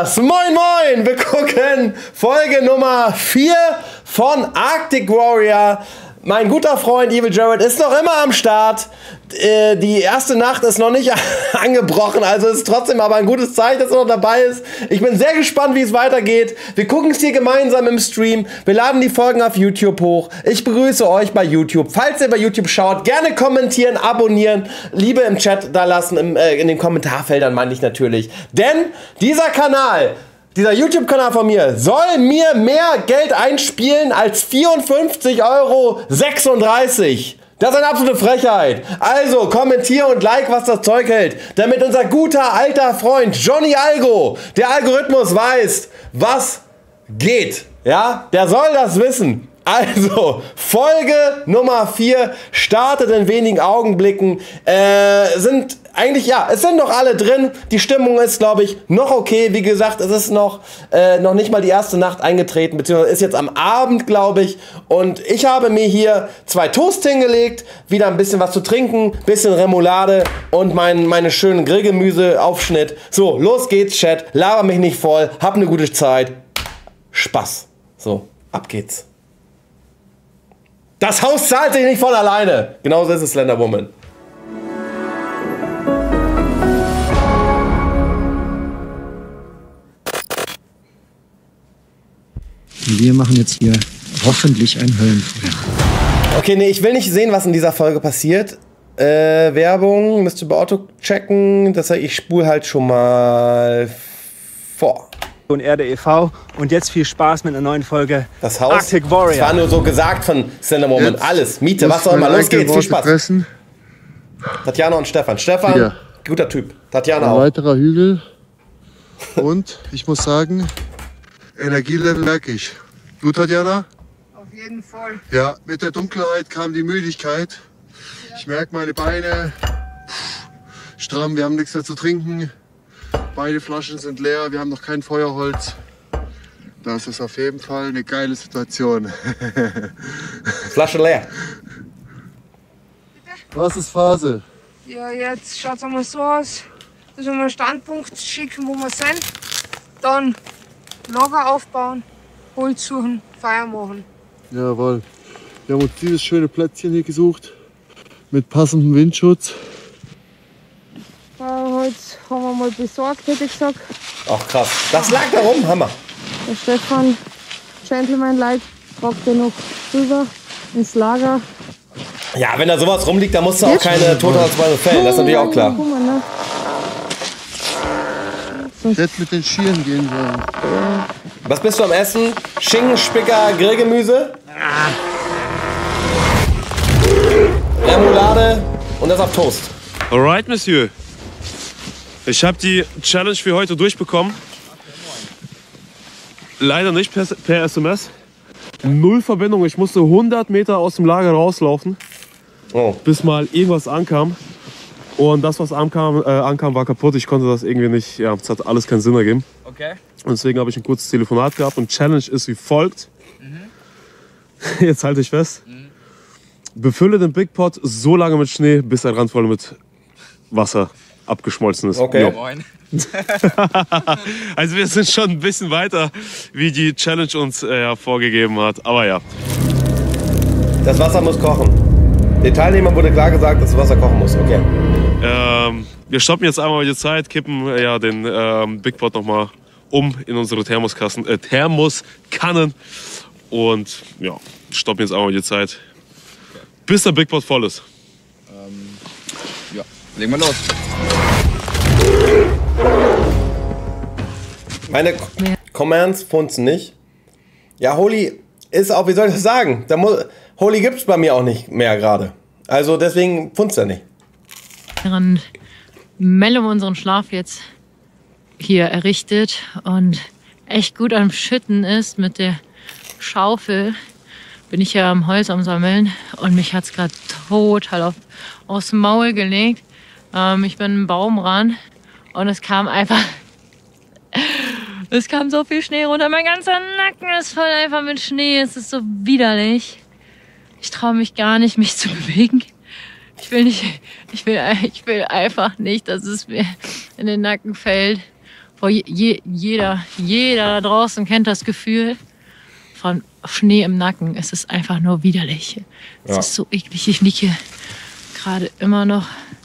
Warriors, moin moin, wir gucken Folge Nummer 4 von Arctic Warrior. Mein guter Freund Evil Jared ist noch immer am Start. Die erste Nacht ist noch nicht angebrochen, also ist trotzdem aber ein gutes Zeichen, dass er noch dabei ist. Ich bin sehr gespannt, wie es weitergeht. Wir gucken es hier gemeinsam im Stream. Wir laden die Folgen auf YouTube hoch. Ich begrüße euch bei YouTube. Falls ihr bei YouTube schaut, gerne kommentieren, abonnieren, Liebe im Chat da lassen, in den Kommentarfeldern meine ich natürlich. Denn dieser Kanal, dieser YouTube-Kanal von mir soll mir mehr Geld einspielen als 54,36 €. Das ist eine absolute Frechheit. Also kommentier und like, was das Zeug hält, damit unser guter alter Freund Johnny Algo, der Algorithmus, weiß, was geht. Ja, der soll das wissen. Also, Folge Nummer 4 startet in wenigen Augenblicken. Sind eigentlich, ja, es sind noch alle drin. Die Stimmung ist, glaube ich, noch okay. Wie gesagt, es ist noch nicht mal die erste Nacht eingetreten, beziehungsweise ist jetzt am Abend, glaube ich. Und ich habe mir hier 2 Toast hingelegt, wieder ein bisschen was zu trinken, bisschen Remoulade und meine schönen Grillgemüseaufschnitt. So, los geht's, Chat. Laber mich nicht voll. Hab eine gute Zeit. Spaß. So, ab geht's. Das Haus zahlt sich nicht von alleine. Genauso ist es, Slender Woman. Wir machen jetzt hier hoffentlich ein Höllenfeuer. Okay, nee, ich will nicht sehen, was in dieser Folge passiert. Werbung, müsst ihr bei Auto checken. Das heißt, ich spule halt schon mal vor. Und Erde e.V. Und jetzt viel Spaß mit einer neuen Folge das Haus, Arctic Warrior. Das war nur so gesagt von Slender Woman. Jetzt alles, Miete, was auch immer. Los geht's, viel Spaß. Pressen. Tatjana und Stefan. Stefan, ja. Guter Typ. Tatjana ein auch. Ein weiterer Hügel. Und ich muss sagen, Energielevel merke ich. Du, Tatjana? Auf jeden Fall. Ja, mit der Dunkelheit kam die Müdigkeit. Ja. Ich merke meine Beine stramm, wir haben nichts mehr zu trinken. Beide Flaschen sind leer, wir haben noch kein Feuerholz. Das ist auf jeden Fall eine geile Situation. Flasche leer. Was ist Phase? Ja, jetzt schaut es einmal so aus, dass wir mal einen Standpunkt schicken, wo wir sind. Dann Lager aufbauen, Holz suchen, Feuer machen. Jawohl. Wir haben uns dieses schöne Plätzchen hier gesucht. Mit passendem Windschutz. Holz haben wir mal besorgt, hätte ich gesagt. Ach krass. Das lag da rum, Hammer. Der Stefan, Gentleman-like, tragt den noch rüber ins Lager. Ja, wenn da sowas rumliegt, dann musst du auch keine Totholzbäume fällen. Das ist natürlich auch klar. Ich hätte mit den Schieren gehen sollen. Was bist du am Essen? Schinken, Spicker, Grillgemüse? Remoulade und das auf Toast. Alright, Monsieur. Ich habe die Challenge für heute durchbekommen. Leider nicht per SMS. Null Verbindung. Ich musste 100 Meter aus dem Lager rauslaufen, bis mal irgendwas ankam. Und das, was ankam, war kaputt. Ich konnte das irgendwie nicht, ja, es hat alles keinen Sinn ergeben. Okay. Und deswegen habe ich ein kurzes Telefonat gehabt und Challenge ist wie folgt. Jetzt halte ich fest. Befülle den Big Pot so lange mit Schnee, bis er randvoll mit Wasser abgeschmolzen ist. Okay. Moin. Also wir sind schon ein bisschen weiter, wie die Challenge uns vorgegeben hat. Aber ja. Das Wasser muss kochen. Den Teilnehmern wurde klar gesagt, dass das Wasser kochen muss. Okay. Wir stoppen jetzt einmal die Zeit, kippen den Big Pot nochmal um in unsere Thermoskannen und ja, stoppen jetzt einmal die Zeit, bis der Big Pot voll ist. Ja, legen wir los. Meine Commands funzen nicht. Ja, Holy ist auch, wie soll ich das sagen? Holy gibt's bei mir auch nicht mehr gerade. Also deswegen funzt er nicht. Während Mello unseren Schlaf jetzt hier errichtet und echt gut am Schütten ist mit der Schaufel, bin ich ja am Holz am Sammeln und mich hat es gerade total aufs Maul gelegt. Ich bin einen Baum ran und es kam so viel Schnee runter. Mein ganzer Nacken ist voll einfach mit Schnee. Es ist so widerlich. Ich traue mich gar nicht, mich zu bewegen. Ich will einfach nicht, dass es mir in den Nacken fällt. Jeder da draußen kennt das Gefühl von Schnee im Nacken. Es ist einfach nur widerlich. Es ist so eklig. Ich liege hier gerade immer noch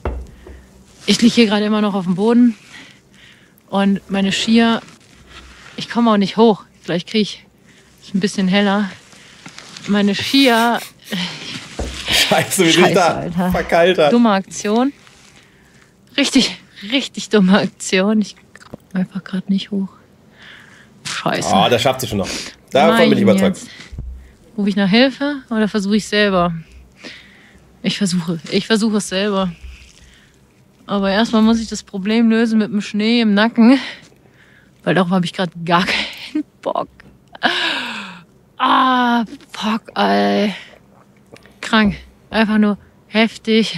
auf dem Boden. Und meine Skier, ich komme auch nicht hoch. Gleich kriege ich es ein bisschen heller. Meine Skier... Scheiße, wie sich da Alter. verkaltert. Dumme Aktion. Richtig dumme Aktion. Ich komme einfach gerade nicht hoch. Scheiße. Oh, das schafft sie schon noch. Davon bin ich überzeugt. Rufe ich nach Hilfe oder versuche ich selber? Ich versuche es selber. Aber erstmal muss ich das Problem lösen mit dem Schnee im Nacken. Weil darauf habe ich gerade gar keinen Bock. Fuck, ey. Krank. Einfach nur heftig.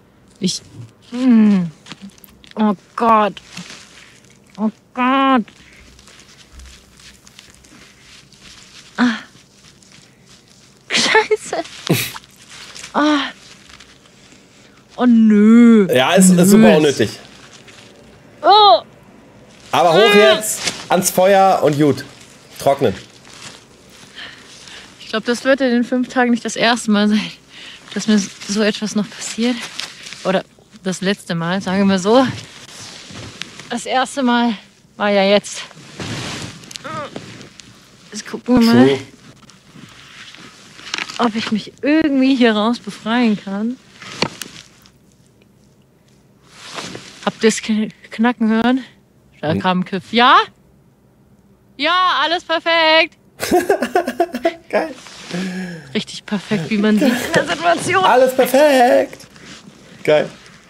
Oh Gott. Oh Gott. Scheiße. Oh nö. Ja, ist super unnötig. Oh. Aber hoch jetzt, ans Feuer und gut. Trocknen. Ich glaube, das wird in den 5 Tagen nicht das erste Mal sein, dass mir so etwas noch passiert. Oder das letzte Mal, sagen wir so. Das erste Mal war ja jetzt. Jetzt gucken wir mal, ob ich mich irgendwie hier raus befreien kann. Habt ihr das Knacken hören? Da kam ein Kiff. Ja? Ja, alles perfekt. Geil. Richtig perfekt, wie man sieht in der Situation. Alles perfekt. Geil.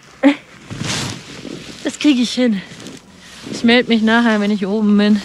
Das kriege ich hin. Ich melde mich nachher, wenn ich oben bin.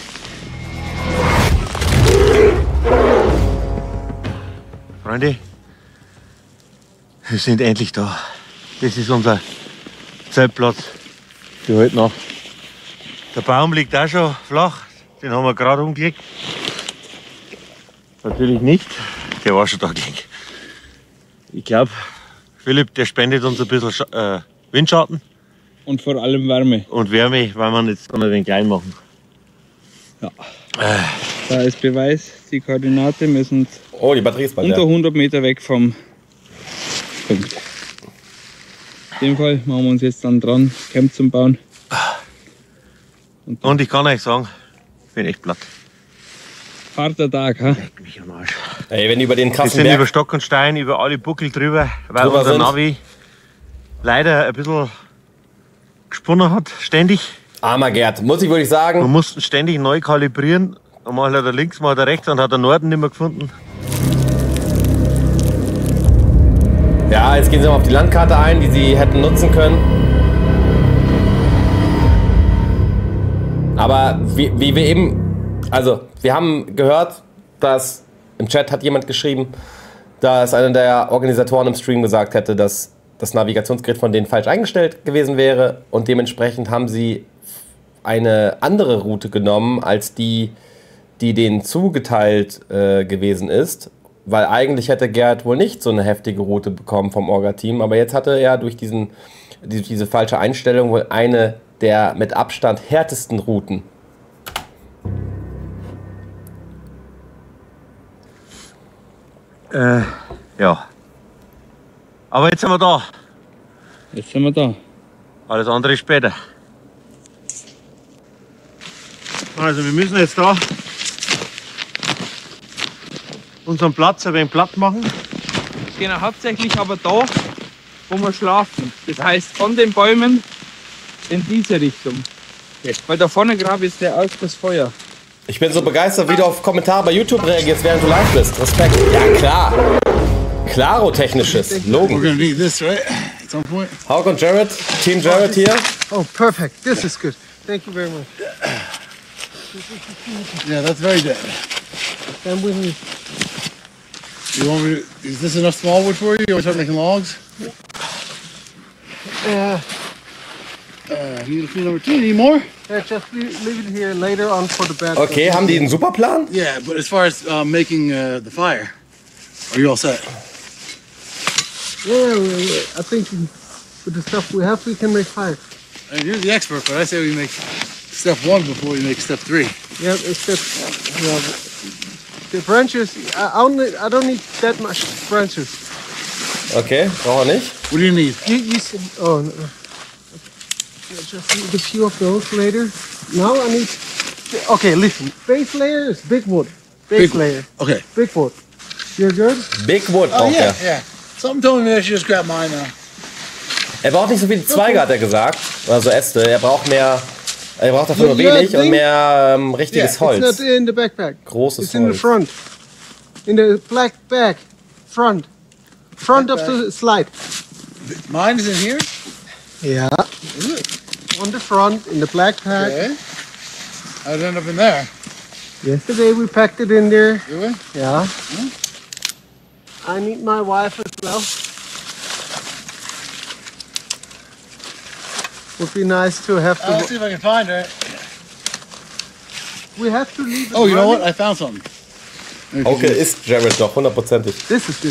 Freunde, wir sind endlich da. Das ist unser Zeltplatz für heute Nacht. Der Baum liegt auch schon flach. Den haben wir gerade umgelegt. Natürlich nicht. Der war schon da gelegen. Ich glaube, Philipp, der spendet uns ein bisschen Windschatten. Und vor allem Wärme. Und Wärme, weil wir jetzt gar nicht den klein machen. Ja. Da ist Beweis, die Koordinate müssen die Batterie ist bald, unter 100 Meter weg vom Punkt. In dem Fall machen wir uns jetzt dann dran, Camp zum Bauen. Und ich kann euch sagen, ich bin echt platt. Harter Tag, ha? Leck mich am Arsch. Ey, wenn die über den Wir krassen sind Berg über Stock und Stein, über alle Buckel drüber, weil drüber unser sind. Navi leider ein bisschen gesponnen hat, ständig. Armer Gerd, muss ich wirklich Wir sagen. mussten ständig neu kalibrieren. Mal hat er links, mal hat er rechts und hat der Norden nicht mehr gefunden. Ja, jetzt gehen sie mal auf die Landkarte ein, die sie hätten nutzen können. Aber wie wir eben, also wir haben gehört, dass im Chat hat jemand geschrieben, dass einer der Organisatoren im Stream gesagt hätte, dass das Navigationsgerät von denen falsch eingestellt gewesen wäre und dementsprechend haben sie eine andere Route genommen als die denen zugeteilt gewesen ist, weil eigentlich hätte Gerd wohl nicht so eine heftige Route bekommen vom Orga-Team, aber jetzt hatte er durch diese falsche Einstellung wohl eine der mit Abstand härtesten Routen. Ja. Aber jetzt sind wir da. Jetzt sind wir da. Alles andere ist später. Also wir müssen jetzt da unseren Platz ein wenig platt machen. Genau, hauptsächlich aber da, wo wir schlafen. Das heißt, an den Bäumen in diese Richtung. Weil da vorne gerade ist der das Feuer. Ich bin so begeistert, wie du auf Kommentare bei YouTube reagierst, während du live bist. Respekt. Ja, klar. Klaro-technisches. Logan. We're gonna need this, right? At some point. Hauke und Jared. Team Jared hier. Oh, perfect. This is good. Thank you very much. Yeah, that's very dead. Stand with me. You want me to, is this enough small wood for you? You want to start making logs? Need a few number 2. Need more? Yeah, just leave it here later on for the bed. Okay, haben die einen Superplan? Yeah, but as far as making the fire, are you all set? Yeah, I think with the stuff we have, we can make fire. I mean, you're the expert, but I say we make step 1 before you make step 3. Yeah, except the branches. I don't need that much branches. Okay, brauchen wir nicht. What do you need? You said, oh, no. Just need a few of those later. Now I need. Okay, listen. Base layer is big wood. Base layer. Okay. Big wood. You're good? Big Wood Oh, braucht yeah, er. yeah. Something told me I should just grab mine now. Er braucht nicht so viele Zweige, hat er gesagt. Also Äste. Er braucht mehr. Er braucht dafür nur wenig und mehr richtiges Holz. It's not in the backpack. Großes It's in the Holz. front. In the black bag. Front. Front of the slide. Mine is in here? Yeah. On the front, in the black pack. Okay. How'd it end up in there? Yesterday we packed it in there. Do we? Yeah. I need my wife as well. Would be nice to have to. Let's see if I can find her. We have to leave. Oh, you know what? I found something. Okay, ist Jared doch, hundertprozentig. This is good.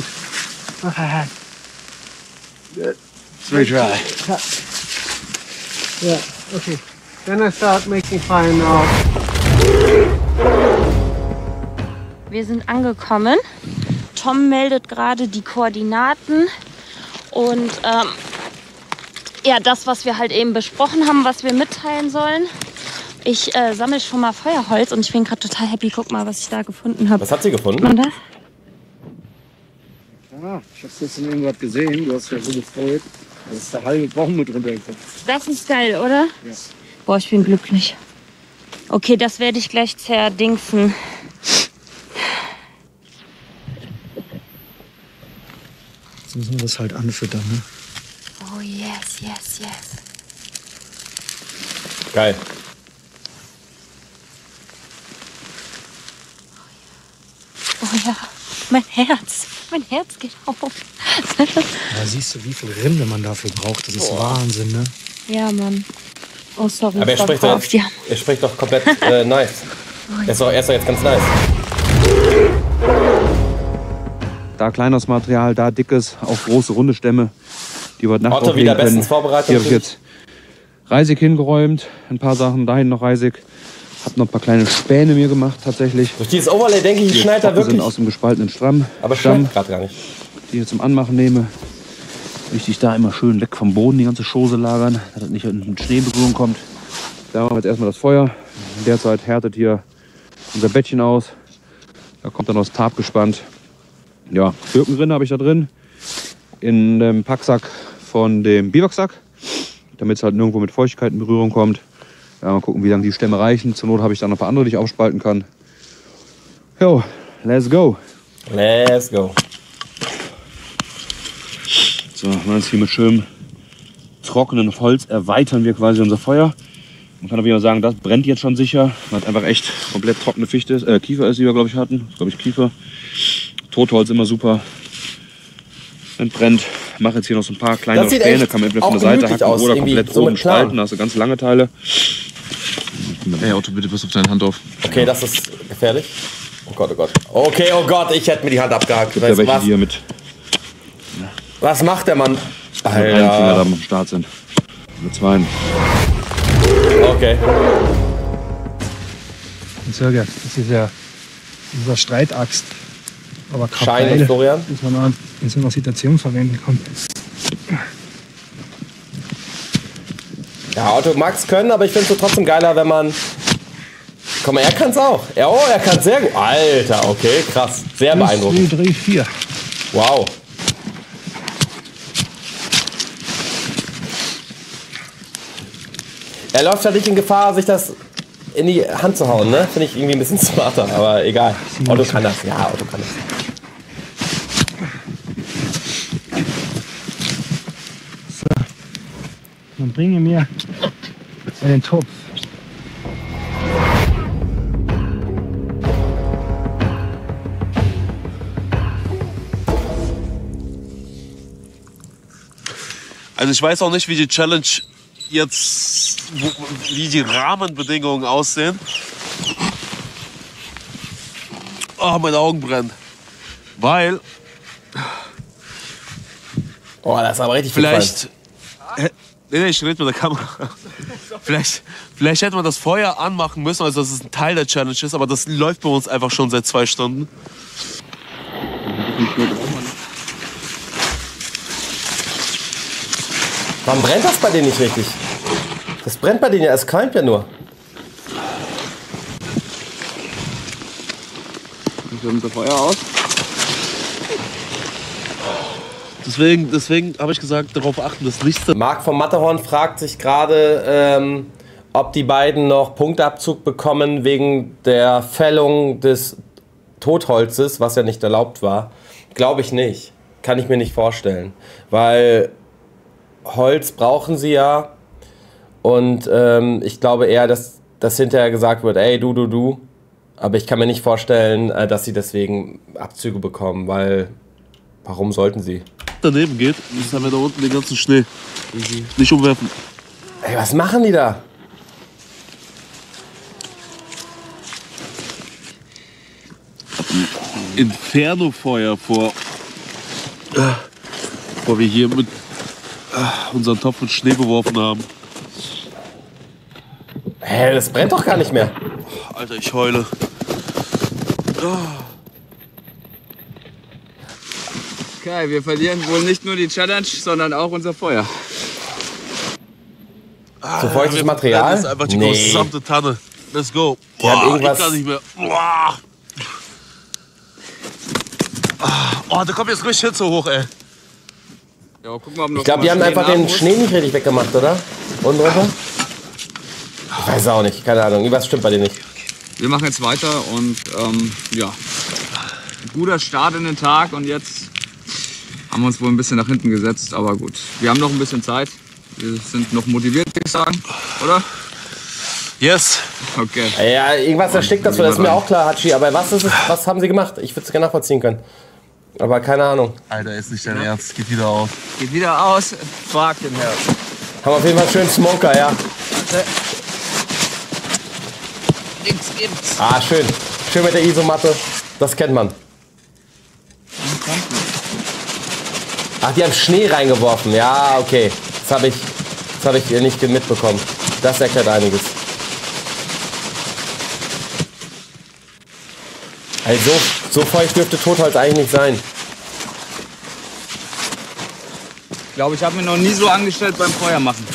Good. It's very dry. Yeah. Okay. Then I start making fire now. Wir sind angekommen. Tom meldet gerade die Koordinaten und ja, das, was wir halt eben besprochen haben, was wir mitteilen sollen. Ich sammle schon mal Feuerholz und ich bin gerade total happy. Guck mal, was ich da gefunden habe. Was hat sie gefunden? Sieht man das? Ah, ich hab's jetzt in irgendwas gesehen. Du hast ja so gefreut. Das ist der halbe Baum mit runtergekommen. Das ist geil, oder? Ja. Boah, ich bin glücklich. Okay, das werde ich gleich zerdingsen. Jetzt müssen wir das halt anfüttern, ne? Oh yes, yes, yes. Geil. Oh ja, mein Herz. Mein Herz geht auf. Da siehst du, wie viel Rinde man dafür braucht. Das ist Wahnsinn, ne? Ja, Mann. Oh, sorry. Aber er spricht doch komplett nice. Er ist doch jetzt ganz nice. Da kleines Material, da dickes, auch große runde Stämme, die wir heute Nacht Otto wieder auflegen können. bestens vorbereitet. Hier habe ich jetzt Reisig hingeräumt, ein paar Sachen, dahin noch Reisig. Hab noch ein paar kleine Späne mir gemacht tatsächlich. Durch dieses Overlay denke ich, schneit da wirklich. Sind aus dem gespaltenen Stamm. Aber schneit gerade gar nicht. Die ich zum Anmachen nehme. Wichtig da immer schön weg vom Boden die ganze Chose lagern, dass das nicht in den Schneeberührung kommt. Da machen wir jetzt erstmal das Feuer. In der Zeit härtet hier unser Bettchen aus. Da kommt dann noch das Tarp gespannt. Ja, Birkenrinde habe ich da drin. In dem Packsack von dem Biwaksack. Damit es halt nirgendwo mit Feuchtigkeit in Berührung kommt. Ja, mal gucken, wie lange die Stämme reichen. Zur Not habe ich dann noch ein paar andere, die ich aufspalten kann. Jo, let's go. Let's go. So, jetzt hier mit schönem trockenen Holz erweitern wir quasi unser Feuer. Man kann auf jeden Fall sagen, das brennt jetzt schon sicher. Man hat einfach echt komplett trockene Fichte, Kiefer ist, die wir glaube ich hatten. Das glaube ich Kiefer. Totholz immer super. Entbrennt. Mache jetzt hier noch so ein paar kleine Späne. Kann man entweder von der Seite hacken aus, oder komplett so oben spalten. Da hast du ganz lange Teile. Hey Otto, bitte pass auf deine Hand auf. Okay, das ist gefährlich. Oh Gott, oh Gott. Okay, oh Gott, ich hätte mir die Hand abgehakt. Weißt du, welche, die hier mit was macht der Mann? mit einem Finger da am Start sind. Mit zweien. Okay. Sörger, das ist ja dieser Streitaxt. Aber Schein und Florian? dass man auch in so einer Situation verwenden kann. Ja, Otto mag es können, aber ich finde es so trotzdem geiler, wenn man... Komm mal, er kann es auch. Er kann sehr gut. Alter, okay, krass. Sehr beeindruckend. 2, 3, 4. Wow. Er läuft ja nicht in Gefahr, sich das in die Hand zu hauen, ne? Finde ich irgendwie ein bisschen smarter, aber egal. Otto kann das. Ja, Otto kann das. So. Dann bringe mir einen Topf. Also ich weiß auch nicht, wie die Challenge jetzt, wie die Rahmenbedingungen aussehen. Oh, meine Augen brennen. Weil... Oh, das ist aber richtig vielleicht Nee, ich rede mit der Kamera. Vielleicht hätte man das Feuer anmachen müssen, also dass es ein Teil der Challenge ist, aber das läuft bei uns einfach schon seit 2 Stunden. Warum brennt das bei denen nicht richtig? Das brennt bei denen ja, es qualmt ja nur. Wir haben das Feuer aus. Deswegen habe ich gesagt, darauf achten, dass nichts... Marc vom Matterhorn fragt sich gerade, ob die beiden noch Punktabzug bekommen wegen der Fällung des Totholzes, was ja nicht erlaubt war. Glaube ich nicht. Kann ich mir nicht vorstellen. Weil Holz brauchen sie ja. Und ich glaube eher, dass hinterher gesagt wird, ey, du. Aber ich kann mir nicht vorstellen, dass sie deswegen Abzüge bekommen, weil warum sollten sie? Daneben geht, das haben wir da unten den ganzen Schnee. Nicht umwerfen. Ey, was machen die da? Inferno-Feuer vor wir hier mit unseren Topf mit Schnee beworfen haben. Hä, das brennt doch gar nicht mehr. Alter, ich heule. Okay, wir verlieren wohl nicht nur die Challenge, sondern auch unser Feuer. So feuchtes Material? Das ist einfach die gesamte Tanne. Let's go. Boah, ich kann nicht mehr. Boah. Oh, da kommt jetzt richtig Hitze hoch, ey. Ja, guck mal, ob noch Ich glaube, die haben einfach den Schnee nicht richtig weggemacht, oder? Und drunter? Ich weiß auch nicht, keine Ahnung. Irgendwas stimmt bei dir nicht. Wir machen jetzt weiter und ja, ein guter Start in den Tag und jetzt haben wir uns wohl ein bisschen nach hinten gesetzt, aber gut. Wir haben noch ein bisschen Zeit. Wir sind noch motiviert, würde ich sagen, oder? Yes. Okay. Ja, irgendwas erstickt das, das ist mir auch klar, Hatschi. Aber was haben sie gemacht? Ich würde es gerne nachvollziehen können. Aber keine Ahnung. Alter, ist nicht dein Ernst. Geht wieder aus. Geht wieder aus. Fuck den Herz. Haben wir auf jeden Fall einen schönen Smoker, ja. Nichts gibt's. Ah, schön. Schön mit der Isomatte. Das kennt man. Ach, die haben Schnee reingeworfen. Ja, okay. Das hab ich nicht mitbekommen. Das erklärt einiges. Also, so feucht dürfte Totholz eigentlich nicht sein. Ich glaube, ich habe mir noch nie so angestellt beim Feuer machen.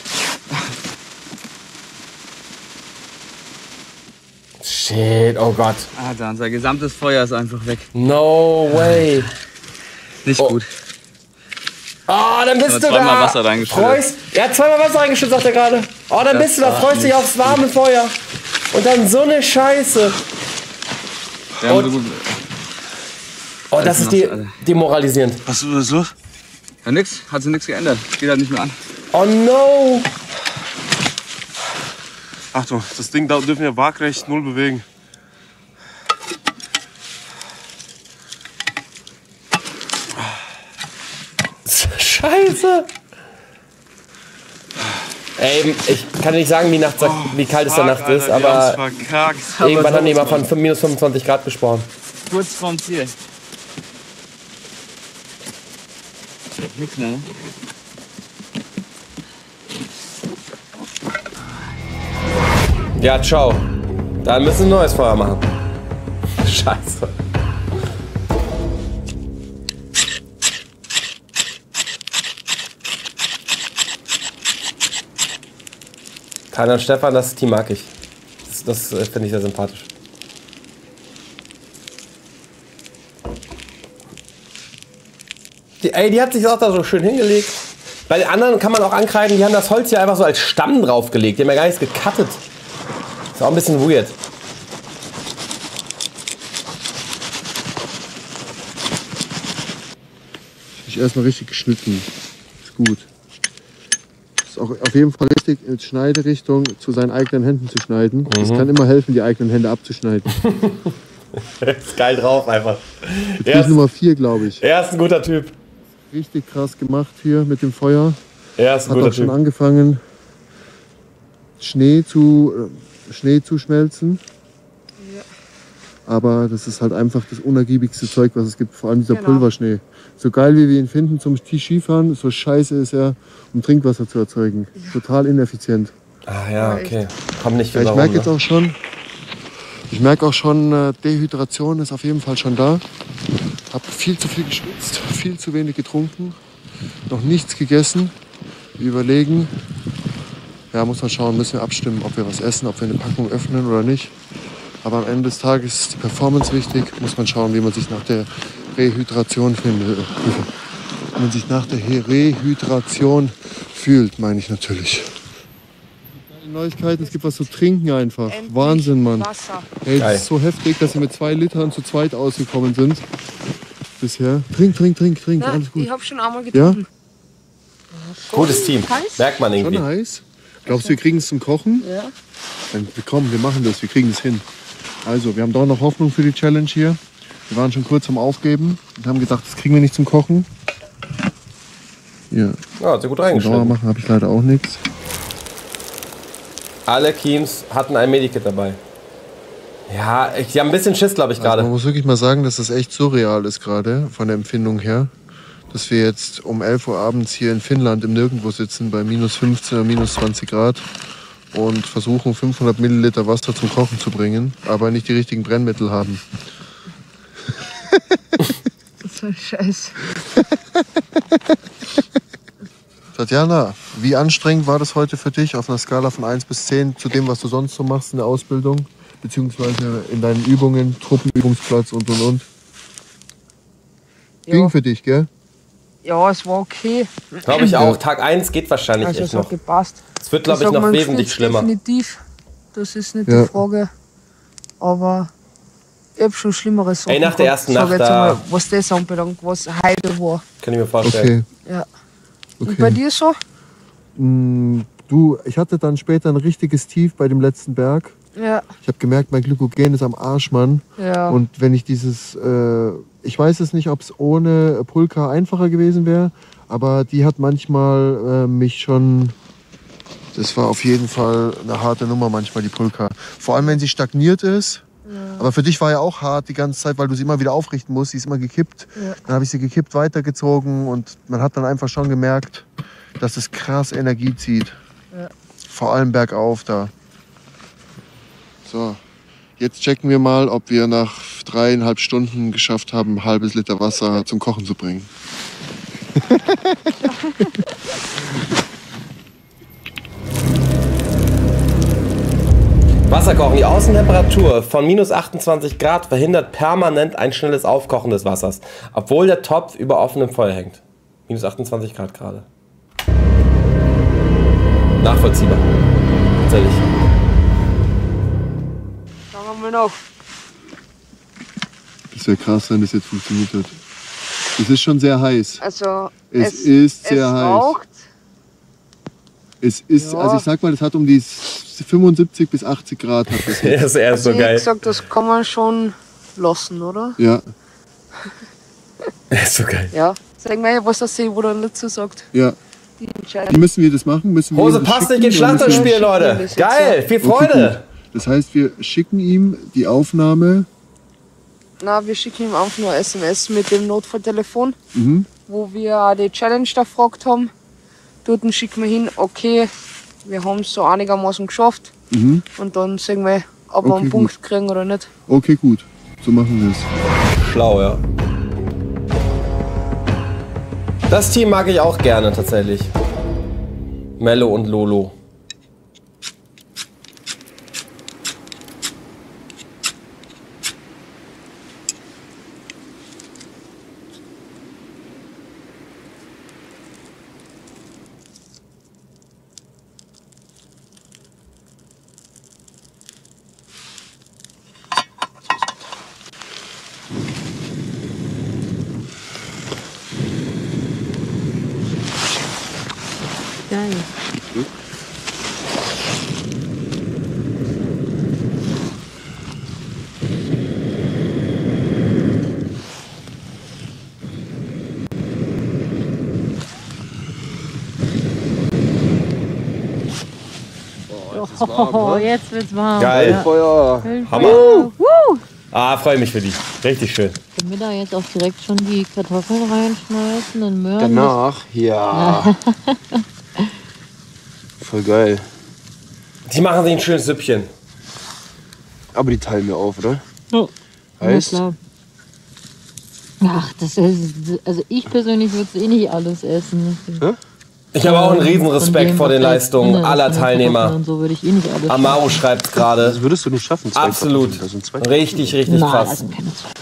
Shit, oh Gott. Alter, unser gesamtes Feuer ist einfach weg. No way. Nicht gut. Oh, dann bist du da. Zweimal Wasser reingeschüttet. Er hat zweimal Wasser reingeschüttet, sagt er gerade. Oh, dann bist du da, freust dich aufs warme Feuer. Und dann so eine Scheiße. Oh, das ist demoralisierend. Was ist los? Ja, nix. Hat sich nichts geändert. Geht halt nicht mehr an. Oh no. Achtung, das Ding da dürfen wir waagrecht 0 bewegen. Scheiße. Ey, ich kann nicht sagen, wie kalt es da Nacht ist, aber irgendwann haben die mal von minus 25 Grad gesprochen. Kurz vorm Ziel. Nix mehr, ne? Ja, ciao. Dann müssen wir ein neues Feuer machen. Scheiße. Tanja und Stefan, das Team mag ich. Das finde ich sehr sympathisch. Die hat sich auch da so schön hingelegt. Bei den anderen kann man auch ankreiden, die haben das Holz hier einfach so als Stamm draufgelegt. Die haben ja gar nichts gecuttet. Ist auch ein bisschen weird. Ich erstmal richtig geschnitten. Ist gut. Ist auch auf jeden Fall richtig, in Schneiderichtung zu seinen eigenen Händen zu schneiden. Das kann immer helfen, die eigenen Hände abzuschneiden. Ist geil drauf einfach. Jetzt Nummer 4, glaube ich. Er ist ein guter Typ. Richtig krass gemacht hier mit dem Feuer. Er ist ein Hat guter auch schon Typ. angefangen, Schnee zu schmelzen. Ja. Aber das ist halt einfach das unergiebigste Zeug, was es gibt. Vor allem dieser Genau. Pulverschnee. So geil wie wir ihn finden zum Skifahren, so scheiße ist er, um Trinkwasser zu erzeugen. Total ineffizient. Ah ja, okay. Komm nicht Ja, viel ich merke jetzt auch schon, Dehydration ist auf jeden Fall schon da. Hab viel zu viel geschwitzt, viel zu wenig getrunken, noch nichts gegessen. Wir überlegen, ja, muss man schauen, müssen wir abstimmen, ob wir was essen, ob wir eine Packung öffnen oder nicht. Aber am Ende des Tages ist die Performance wichtig. Muss man schauen, wie man sich nach der Rehydration fühlt, meine ich natürlich. Neuigkeiten, es gibt was zu trinken einfach. Endlich Wahnsinn, Mann. Wasser. Ey, das ist so heftig, dass wir mit 2 Litern zu zweit ausgekommen sind. Bisher. Trink, Na, alles gut. ich habe schon einmal getrunken. Gutes Team. Heiß? Merkt man irgendwie. Schon heiß? Glaubst du, wir kriegen es zum Kochen? Ja. Dann komm, wir machen das, wir kriegen es hin. Also, wir haben doch noch Hoffnung für die Challenge hier. Wir waren schon kurz am Aufgeben und haben gedacht, das kriegen wir nicht zum Kochen. Ja. Ja, hat sie gut Sauer reingeschnitten. machen habe ich leider auch nichts. Alle Teams hatten ein Medikit dabei. Ja, die haben ein bisschen Schiss, glaube ich, gerade. Also man muss wirklich mal sagen, dass das echt surreal ist gerade, von der Empfindung her. Dass wir jetzt um 11 Uhr abends hier in Finnland im Nirgendwo sitzen, bei minus 15 oder minus 20 Grad. Und versuchen 500 Milliliter Wasser zum Kochen zu bringen, aber nicht die richtigen Brennmittel haben. So ein Scheiß. Tatjana, wie anstrengend war das heute für dich auf einer Skala von 1 bis 10 zu dem, was du sonst so machst in der Ausbildung, beziehungsweise in deinen Übungen, Truppenübungsplatz und? Ja. Ging für dich, gell? Ja, es war okay. Glaube ich auch. Tag 1 geht wahrscheinlich Also echt es hat noch. gepasst. Es wird, glaube ich, sag noch mal, wesentlich Fritz schlimmer. Definitiv. Das ist nicht Ja. die Frage. Aber ich habe schon schlimmere Sachen. Ey, nach der ersten gehabt, sag Nacht jetzt da- einmal, was das anbelangt, was heute war. Kann ich mir vorstellen. Ja. Und Okay. bei dir so? Du, ich hatte dann später ein richtiges Tief bei dem letzten Berg. Ja. Ich habe gemerkt, mein Glykogen ist am Arsch, Mann. Ja. Und wenn ich dieses, ich weiß es nicht, ob es ohne Pulka einfacher gewesen wäre, aber die hat manchmal mich schon, das war auf jeden Fall eine harte Nummer manchmal, die Pulka. Vor allem, wenn sie stagniert ist. Aber für dich war ja auch hart die ganze Zeit, weil du sie immer wieder aufrichten musst. Sie ist immer gekippt. Ja. Dann habe ich sie gekippt, weitergezogen und man hat dann einfach schon gemerkt, dass es krass Energie zieht. Ja. Vor allem bergauf da. So, jetzt checken wir mal, ob wir nach 3,5 Stunden geschafft haben, ein halbes Liter Wasser zum Kochen zu bringen. Wasserkochen. Die Außentemperatur von minus 28 Grad verhindert permanent ein schnelles Aufkochen des Wassers, obwohl der Topf über offenem Feuer hängt. Minus 28 Grad gerade. Nachvollziehbar. Tatsächlich. Schauen wir noch. Das wäre krass, wenn das jetzt funktioniert hat. Es ist schon sehr heiß. Also, Es ist sehr heiß. raucht. Es ist, Ja. also ich sag mal, das hat um die 75 bis 80 Grad. Hat das jetzt. Das ist erst so Wie geil. gesagt, das kann man schon lassen, oder? Ja, Das ist so geil. Ja. Sag mal, was das wo der dazu sagt. ja. Die Wie entscheiden. müssen wir das machen? Müssen wir Hose ihm das passt nicht schicken ins oder müssen wir- Schlachterspiel, Leute. Geil, viel Okay, Freude. gut. Das heißt, wir schicken ihm die Aufnahme. Na, wir schicken ihm einfach nur SMS mit dem Notfalltelefon, Mhm. wo wir auch die Challenge da gefragt haben. Dort schicken wir hin, okay, wir haben es so einigermaßen geschafft. Mhm. Und dann sagen wir, ob wir Okay, einen Punkt kriegen oder nicht. Okay, gut. So machen wir es. Schlau, ja. Das Team mag ich auch gerne tatsächlich. Mello und Lolo. Geil. Oh, jetzt wird's warm. Geil. Ja. Feuer. Hellfeuer. Hammer. Woo. Ah, freue mich für die. Richtig schön. Können wir da jetzt auch direkt schon die Kartoffeln reinschmeißen und Möhren? Danach? Ja. Voll geil. Die machen sich ein schönes Süppchen. Aber die teilen wir auf, oder? Ja. Heißt? Ja, klar. Ach, das ist. Also ich persönlich würde es eh nicht alles essen. Ich habe auch einen riesen Respekt vor den Leistungen aller Teilnehmer. Und so würde ich eh nicht alles Amaru schreibt gerade. Das würdest du nicht schaffen. Absolut. Richtig, richtig Nein, krass. das sind keine 2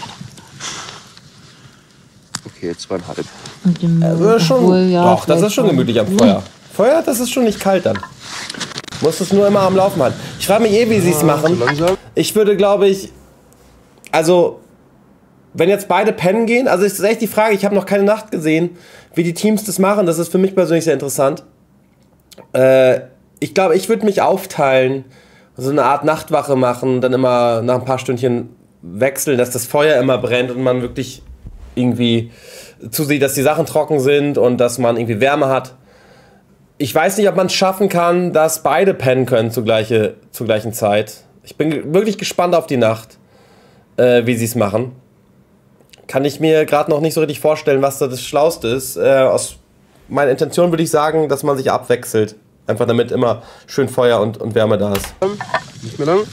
Okay, jetzt 2,5. Und dem Schon, ja, doch, das ist schon gemütlich am Feuer. Feuer, das ist schon nicht kalt dann. Muss es nur immer am Laufen halten. Ich frage mich wie sie es machen. Ich würde, glaube ich, also, wenn jetzt beide pennen gehen, also ist echt die Frage, ich habe noch keine Nacht gesehen, wie die Teams das machen. Das ist für mich persönlich sehr interessant. Ich glaube, ich würde mich aufteilen, so eine Art Nachtwache machen, dann immer nach ein paar Stündchen wechseln, dass das Feuer immer brennt und man wirklich irgendwie zusieht, dass die Sachen trocken sind und dass man irgendwie Wärme hat. Ich weiß nicht, ob man es schaffen kann, dass beide pennen können zur gleichen Zeit. Ich bin wirklich gespannt auf die Nacht, wie sie es machen. Kann ich mir gerade noch nicht so richtig vorstellen, was da das Schlauste ist. Aus meiner Intention würde ich sagen, dass man sich abwechselt. Einfach damit immer schön Feuer und Wärme da ist. Nicht mehr lang.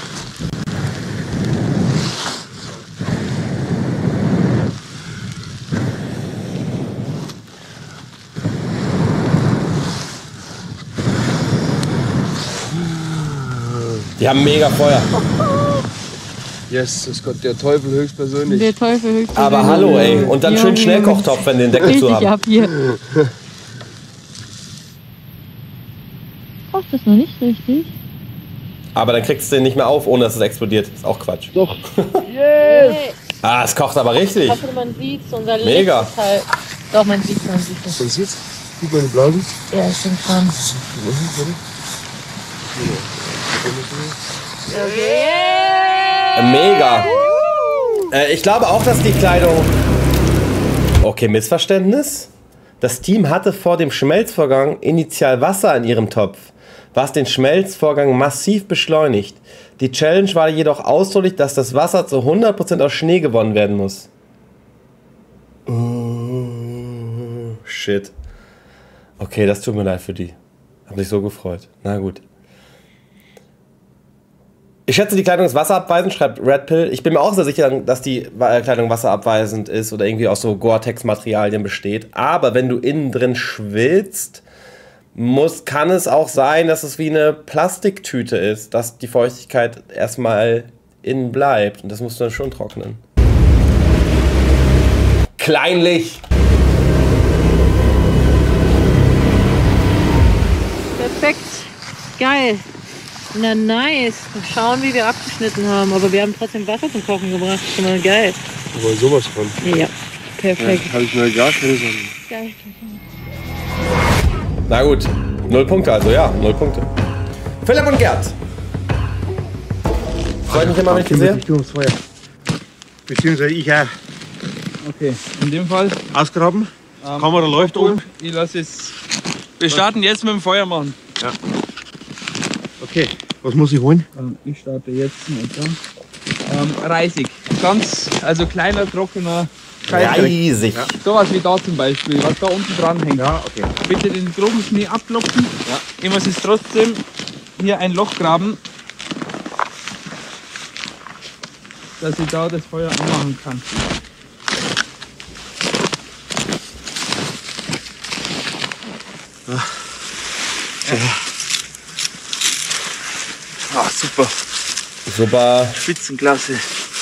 Die haben mega Feuer. Yes, das ist Gott, der Teufel höchstpersönlich. Der Teufel höchstpersönlich. Aber hallo, ey. Und dann schön Schnellkochtopf, wenn den Deckel zu haben. Richtig ab hier. Kocht das noch nicht richtig? Aber dann kriegst du den nicht mehr auf, ohne dass es explodiert. Ist auch Quatsch. Doch. Yes! Ah, es kocht aber richtig. Ich hoffe, man sieht es. Unser Mega. letztes Teil. Doch, man sieht es. Was ist jetzt? Sieht man die Blasen? Ja, ich bin dran. Mega. Ich glaube auch, dass die Kleidung... Okay, Missverständnis. Das Team hatte vor dem Schmelzvorgang initial Wasser in ihrem Topf, was den Schmelzvorgang massiv beschleunigt. Die Challenge war jedoch ausdrücklich, dass das Wasser zu 100% aus Schnee gewonnen werden muss. Oh, shit. Okay, das tut mir leid für die. Hab mich so gefreut. Na gut. Ich schätze, die Kleidung ist wasserabweisend, schreibt Red Pill. Ich bin mir auch sehr sicher, dass die Kleidung wasserabweisend ist oder irgendwie aus so Gore-Tex-Materialien besteht. Aber wenn du innen drin schwitzt, kann es auch sein, dass es wie eine Plastiktüte ist, dass die Feuchtigkeit erstmal innen bleibt. Und das musst du dann schon trocknen. Kleinlich! Perfekt. Geil. Na nice. Mal schauen, wie wir abgeschnitten haben. Aber wir haben trotzdem Wasser zum Kochen gebracht. Schon mal geil. Aber sowas von. Ja, perfekt. Ja, habe ich mir gar keine Sorgen. Geil. Na gut, 0 Punkte also, ja, 0 Punkte. Philipp und Gerd. Freut mich immer, wenn ich die sehe. Beziehungsweise ich auch. Okay, in dem Fall Ausgraben. Kamera läuft oben. Ich lasse es. Wir starten jetzt mit dem Feuer machen. Ja. Okay, was muss ich holen? Ich starte jetzt mit Reisig. Also kleiner, trockener Scheißdreck. Reisig. Ja. Sowas wie da zum Beispiel, was da unten dran hängt. Ja, okay. Bitte den groben Schnee abklopfen. Ja. Ich muss jetzt trotzdem hier ein Loch graben, dass ich da das Feuer anmachen kann. Ah, super. Super. Spitzenklasse.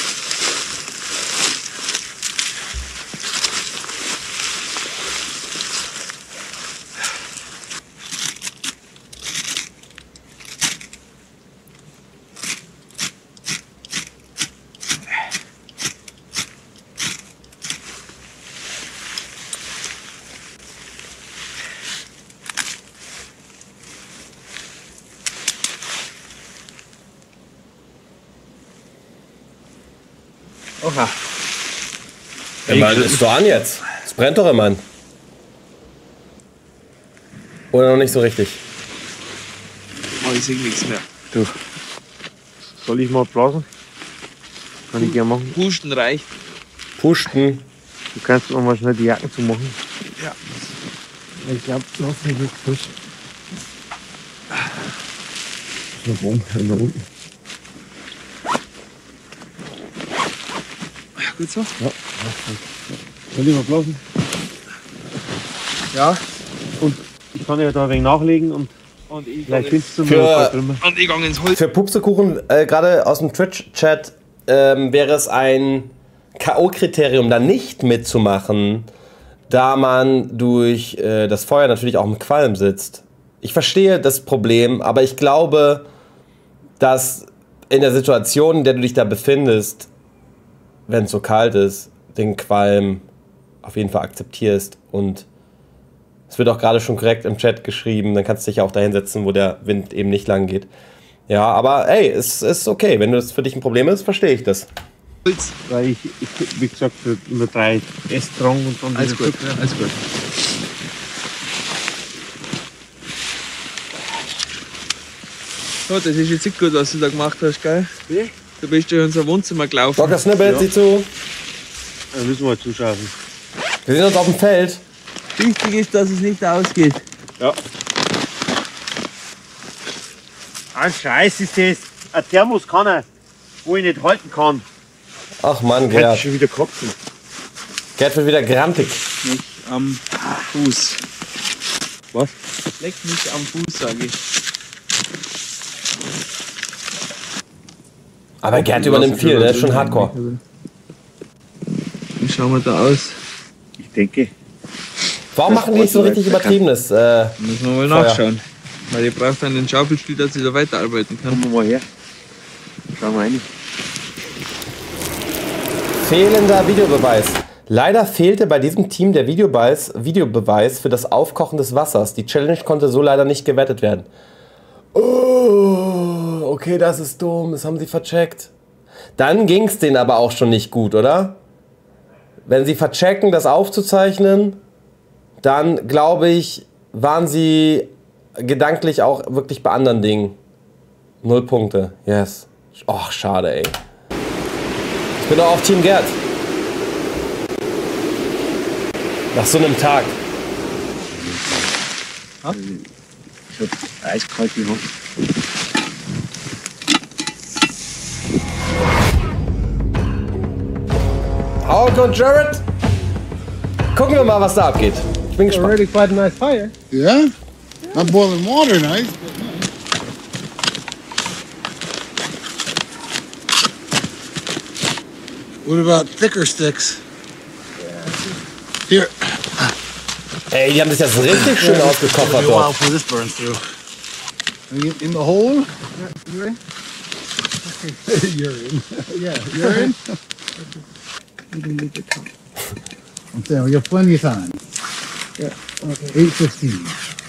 Oha. Immerhin ist doch an jetzt. Es brennt doch immerhin. Oder noch nicht so richtig? Oh, ich sehe nichts mehr. Du. Soll ich mal blasen? Kann ich gerne machen. Pusten reicht. Pusten. Du kannst auch mal schnell die Jacken zu machen. Ja. Ich glaube, lass mich nicht frisch. Nach oben, nach unten. Ja, gut so. Ja. Soll ich mal blasen? Ja. Und ich kann ja da ein wenig nachlegen und ich vielleicht findest du Für- Und ich gehe ins Holz. Für Pupsekuchen, gerade aus dem Twitch-Chat, wäre es ein K.O.-Kriterium, da nicht mitzumachen, da man durch das Feuer natürlich auch im Qualm sitzt. Ich verstehe das Problem, aber ich glaube, dass in der Situation, in der du dich da befindest, wenn es so kalt ist, den Qualm auf jeden Fall akzeptierst. Und es wird auch gerade schon korrekt im Chat geschrieben, dann kannst du dich ja auch dahin setzen, wo der Wind eben nicht lang geht. Ja, aber ey, es ist okay. Wenn das für dich ein Problem ist, verstehe ich das. Weil ich wie gesagt, nur 3 Estrang und dann Alles diese gut, Stücke. alles gut. So, das ist jetzt nicht gut, was du da gemacht hast, gell? Wie? Du bist durch unser Wohnzimmer gelaufen. Dr. Snippet, Ja. sieh zu. Da müssen wir mal zuschauen. Wir sehen uns auf dem Feld. Wichtig ist, dass es nicht ausgeht. Ja. Ein Scheiß ist das. Ein Thermoskanne, wo ich nicht halten kann. Ach Mann, Hätte Gerd. ich schon wieder kotzen. Gerd wird wieder grantig. Nicht am Fuß. Was? Leck mich am Fuß, sage ich. Aber Gerd übernimmt viel, der ist schon hardcore. Wie schauen wir da aus? Ich denke. Warum machen die nicht so richtig übertriebenes? Müssen wir mal Feuer. nachschauen. Weil ihr braucht dann den Schaufelstuhl, dass ihr da weiterarbeiten kann. Kommen wir mal her. Schauen wir rein. Fehlender Videobeweis. Leider fehlte bei diesem Team der Videobeweis für das Aufkochen des Wassers. Die Challenge konnte so leider nicht gewertet werden. Oh, okay, das ist dumm. Das haben sie vercheckt. Dann ging es denen aber auch schon nicht gut, oder? Wenn sie verchecken, das aufzuzeichnen, dann glaube ich, waren sie gedanklich auch wirklich bei anderen Dingen. 0 Punkte, yes. Och, schade, ey. Ich bin doch auf Team Gerd. Nach so einem Tag. Ich hab eiskalt die Hand. Hauke und Jared, gucken wir mal, was da abgeht. Ich bin gespannt. Already quite a nice fire. Yeah? Not boiling water, nice. What about thicker sticks? Here. Ey, die haben sich das richtig schön ausgekoppert It'll be a while dort. before this burns through. In the hole? You're in? You're in. Yeah, you're in. I'm saying we got plenty of time. Yeah, okay. 8:15.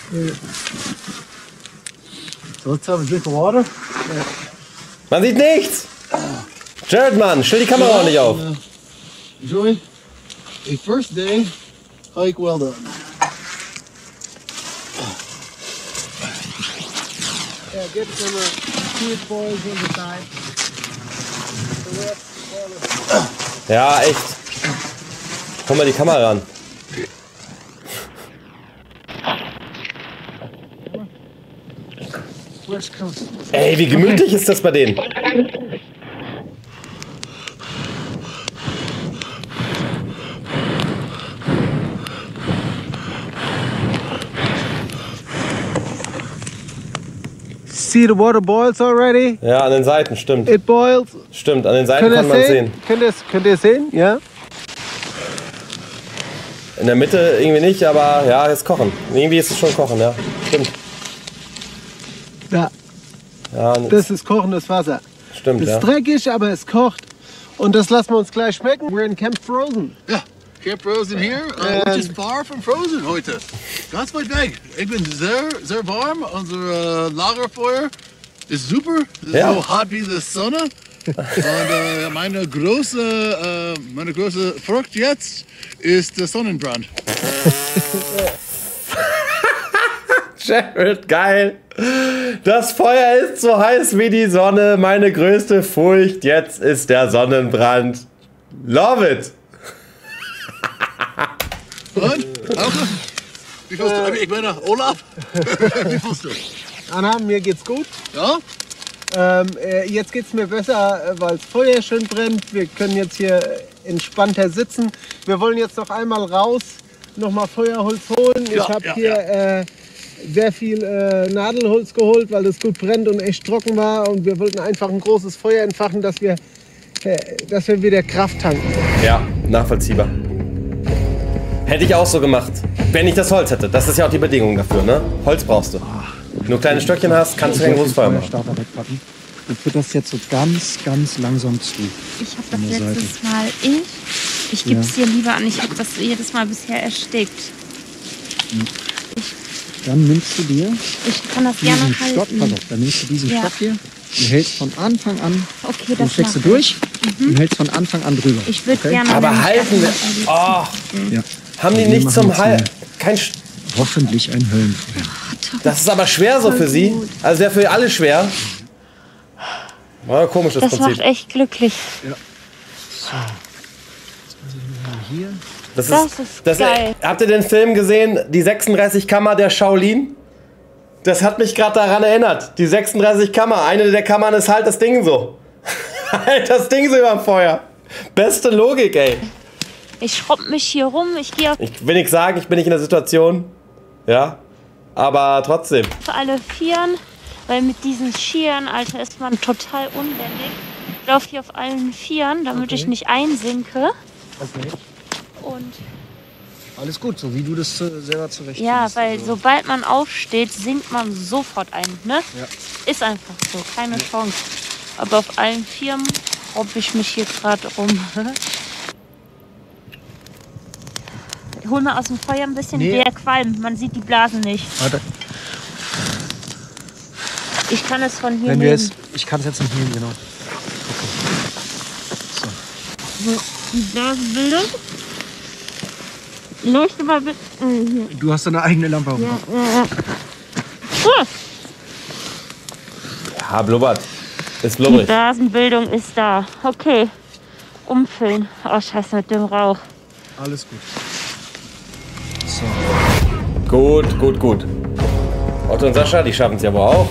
So let's have a drink of water. Man sieht nichts. Jared, Mann, stell die Kamera auch nicht auf. Enjoy a first day hike well done. Yeah, get some sweet boys on the side. Ja, echt. Komm mal die Kamera ran. West Coast. Ey, wie gemütlich ist das bei denen? See the water boils already? Ja, an den Seiten, stimmt. It boils. Stimmt, an den Seiten kann man sehen. Könnt ihr sehen? Ja? In der Mitte irgendwie nicht, aber ja, jetzt kochen. Irgendwie ist es schon kochen, ja. Stimmt. Ja. Ja, Das ist kochendes Wasser. stimmt, Es ja. ist dreckig, aber es kocht. Und das lassen wir uns gleich schmecken. We're in Camp Frozen. Ja, Camp Frozen here, which is far from Frozen heute. Ganz weit weg. Ich bin sehr, sehr warm. Unser Lagerfeuer ist super. Es ist Ja. so hot wie die Sonne. Und meine große Frucht jetzt ist der Sonnenbrand. Jared, geil. Das Feuer ist so heiß wie die Sonne. Meine größte Furcht jetzt ist der Sonnenbrand. Love it. Und? Wie fühlst du? Ich meine, Olaf, wie fühlst du? Anna, mir geht's gut. Ja? Jetzt geht's mir besser, weil das Feuer schön brennt. Wir können jetzt hier entspannter sitzen. Wir wollen jetzt noch einmal raus, noch mal Feuerholz holen. Ja, ich habe hier sehr viel Nadelholz geholt, weil das gut brennt und echt trocken war. Und wir wollten einfach ein großes Feuer entfachen, dass wir wieder Kraft tanken. Ja, nachvollziehbar. Hätte ich auch so gemacht, wenn ich das Holz hätte. Das ist ja auch die Bedingung dafür, ne? Holz brauchst du. Wenn du kleine Stöckchen hast, kannst du kein großes Feuer machen. Starter wegpacken. Und führt das jetzt so ganz, ganz langsam zu. Ich habe das letztes Mal. Ich gebe es dir lieber an. Ich habe das jedes Mal bisher erstickt. Dann nimmst du dir Ich kann das gerne diesen Stock, halten. pass auf, dann nimmst du diesen Ja. Stock hier und hältst von Anfang an, Okay, dann das steckst du mache durch ich. und hältst von Anfang an drüber. Ich würde Okay? gerne. Aber nämlich halten wir. erstmal Oh, Ja. haben die Wir nicht machen zum jetzt Halt. mal hoffentlich ein Höllenfeuer. Das ist aber schwer so für sie. Also wäre für alle schwer. Komisches Das Prinzip. macht echt glücklich. Ja. So. Hier. Das ist geil. Habt ihr den Film gesehen, die 36 Kammer der Shaolin? Das hat mich gerade daran erinnert. Die 36 Kammer. Eine der Kammern ist halt das Ding so. Halt das Ding so überm Feuer. Beste Logik, ey. Ich schropp mich hier rum. Ich gehe auf Ich will nicht sagen, ich bin nicht in der Situation. Ja. Aber trotzdem. alle Vieren, weil mit diesen Skiern, Alter, ist man total unbändig. Ich laufe hier auf allen Vieren, damit ich nicht einsinke. Okay. Und Alles gut, so wie du das selber zurecht ja, findest. weil Also, sobald man aufsteht, sinkt man sofort ein, ne? Ja. Ist einfach so, keine Chance. Aber auf allen Vieren robbe ich mich hier gerade rum. Hol mal aus dem Feuer ein bisschen, Nee. der qualmt, man sieht die Blasen nicht. Warte, Ich kann es von hier wenn wir nehmen. jetzt, ich kann es jetzt nicht nehmen, genau. Die Blasenbildung. Leuchte mal bitte. Du hast deine eigene Lampe auf. Ja, blubbert. Ist Die blubberig. Blasenbildung ist da. Okay. Umfüllen. Oh, scheiße mit dem Rauch. Alles gut. So. Gut, gut, gut. Otto und Sascha, die schaffen es ja wohl auch.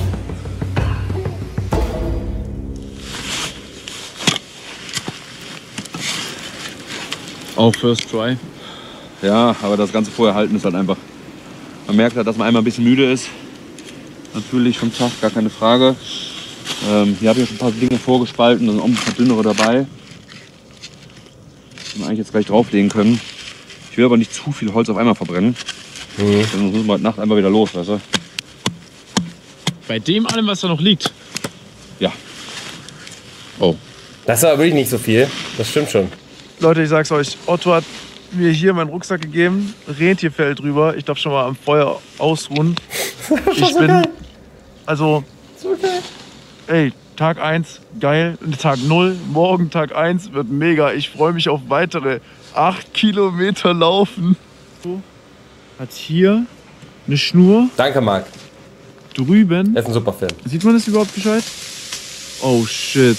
Auch First Try. Ja, aber das ganze Vorherhalten ist halt einfach. Man merkt halt, dass man einmal ein bisschen müde ist. Natürlich vom Tag, gar keine Frage. Hier habe ich schon ein paar Dinge vorgespalten, da sind auch ein paar dünnere dabei. Die wir eigentlich jetzt gleich drauflegen können. Ich will aber nicht zu viel Holz auf einmal verbrennen. Sonst müssen wir heute Nacht einfach wieder los, weißt du? Bei dem allem, was da noch liegt. Ja. Oh. Das ist aber wirklich nicht so viel. Das stimmt schon. Leute, ich sag's euch, Otto hat mir hier meinen Rucksack gegeben, Rentierfell drüber. Ich darf schon mal am Feuer ausruhen. Ich bin, also, ey, Tag 1, geil. Tag 0, morgen Tag 1 wird mega. Ich freue mich auf weitere 8 Kilometer Laufen. Hat hier eine Schnur. Danke, Marc. Drüben. Das ist ein super Film. Sieht man das überhaupt Bescheid? Oh shit.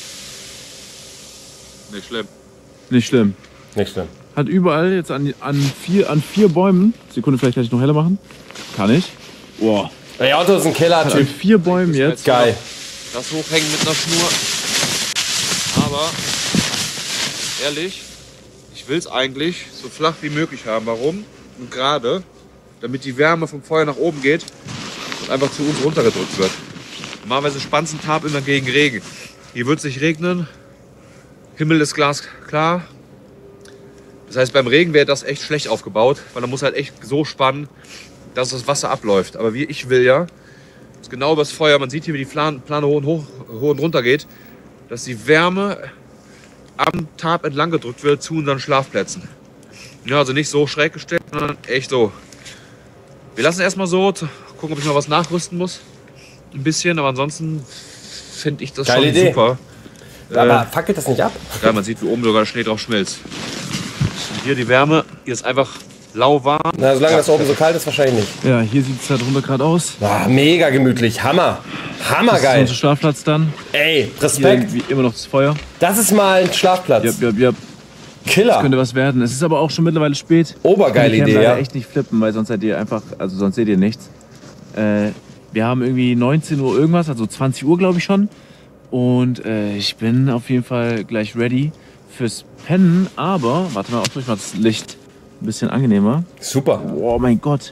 Nicht schlimm. Nicht schlimm. Nicht schlimm. Hat überall jetzt an 4 Bäumen. Sekunde, vielleicht kann ich noch heller machen. Kann ich. Boah. Ey, Otto ist ein Hat an Killer-Typ. 4 Bäumen jetzt. Geil. Das hochhängen mit einer Schnur. Aber ehrlich, ich will es eigentlich so flach wie möglich haben. Warum? Und gerade, damit die Wärme vom Feuer nach oben geht und einfach zu uns runtergedrückt wird. Normalerweise spannt ein Tarp immer gegen Regen. Hier wird es nicht regnen. Himmel ist glasklar. Das heißt, beim Regen wäre das echt schlecht aufgebaut, weil man muss halt echt so spannen, dass das Wasser abläuft. Aber wie ich will ja, ist genau über das Feuer, man sieht hier, wie die Plane hoch und runter geht, dass die Wärme am Tarp entlang gedrückt wird zu unseren Schlafplätzen. Ja, also nicht so schräg gestellt, sondern echt so. Wir lassen erstmal so, gucken, ob ich noch was nachrüsten muss. Ein bisschen, aber ansonsten finde ich das Geile schon Idee. super. Aber fackelt das nicht ab? Ja, man sieht, wie oben sogar Schnee drauf schmilzt. Und hier die Wärme, hier ist einfach lauwarm. Na, solange das oben so kalt ist, wahrscheinlich nicht. Ja, hier sieht es halt 100 Grad aus. Ah, mega gemütlich, Hammer. Hammergeil. Das ist unser Schlafplatz dann. Ey, Respekt. Hier immer noch das Feuer. Das ist mal ein Schlafplatz. Ja. Killer. Das könnte was werden. Es ist aber auch schon mittlerweile spät. Obergeile Ich kann Idee, leider ja. echt nicht flippen, weil sonst seid ihr einfach, also sonst seht ihr nichts. Wir haben irgendwie 19 Uhr irgendwas, also 20 Uhr glaube ich schon. Und ich bin auf jeden Fall gleich ready fürs Pennen. Aber, warte mal, auch mal das Licht ein bisschen angenehmer. Super. Oh mein Gott.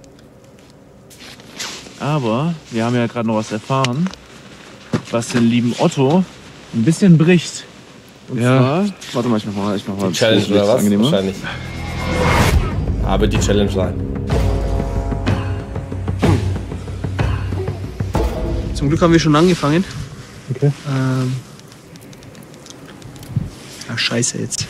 Aber wir haben ja gerade noch was erfahren, was den lieben Otto ein bisschen bricht. Und zwar, warte mal, ich mach mal die Challenge das oder was? angenehmer. Wahrscheinlich. Aber die Challenge sein. Zum Glück haben wir schon angefangen. Okay. Scheiße jetzt.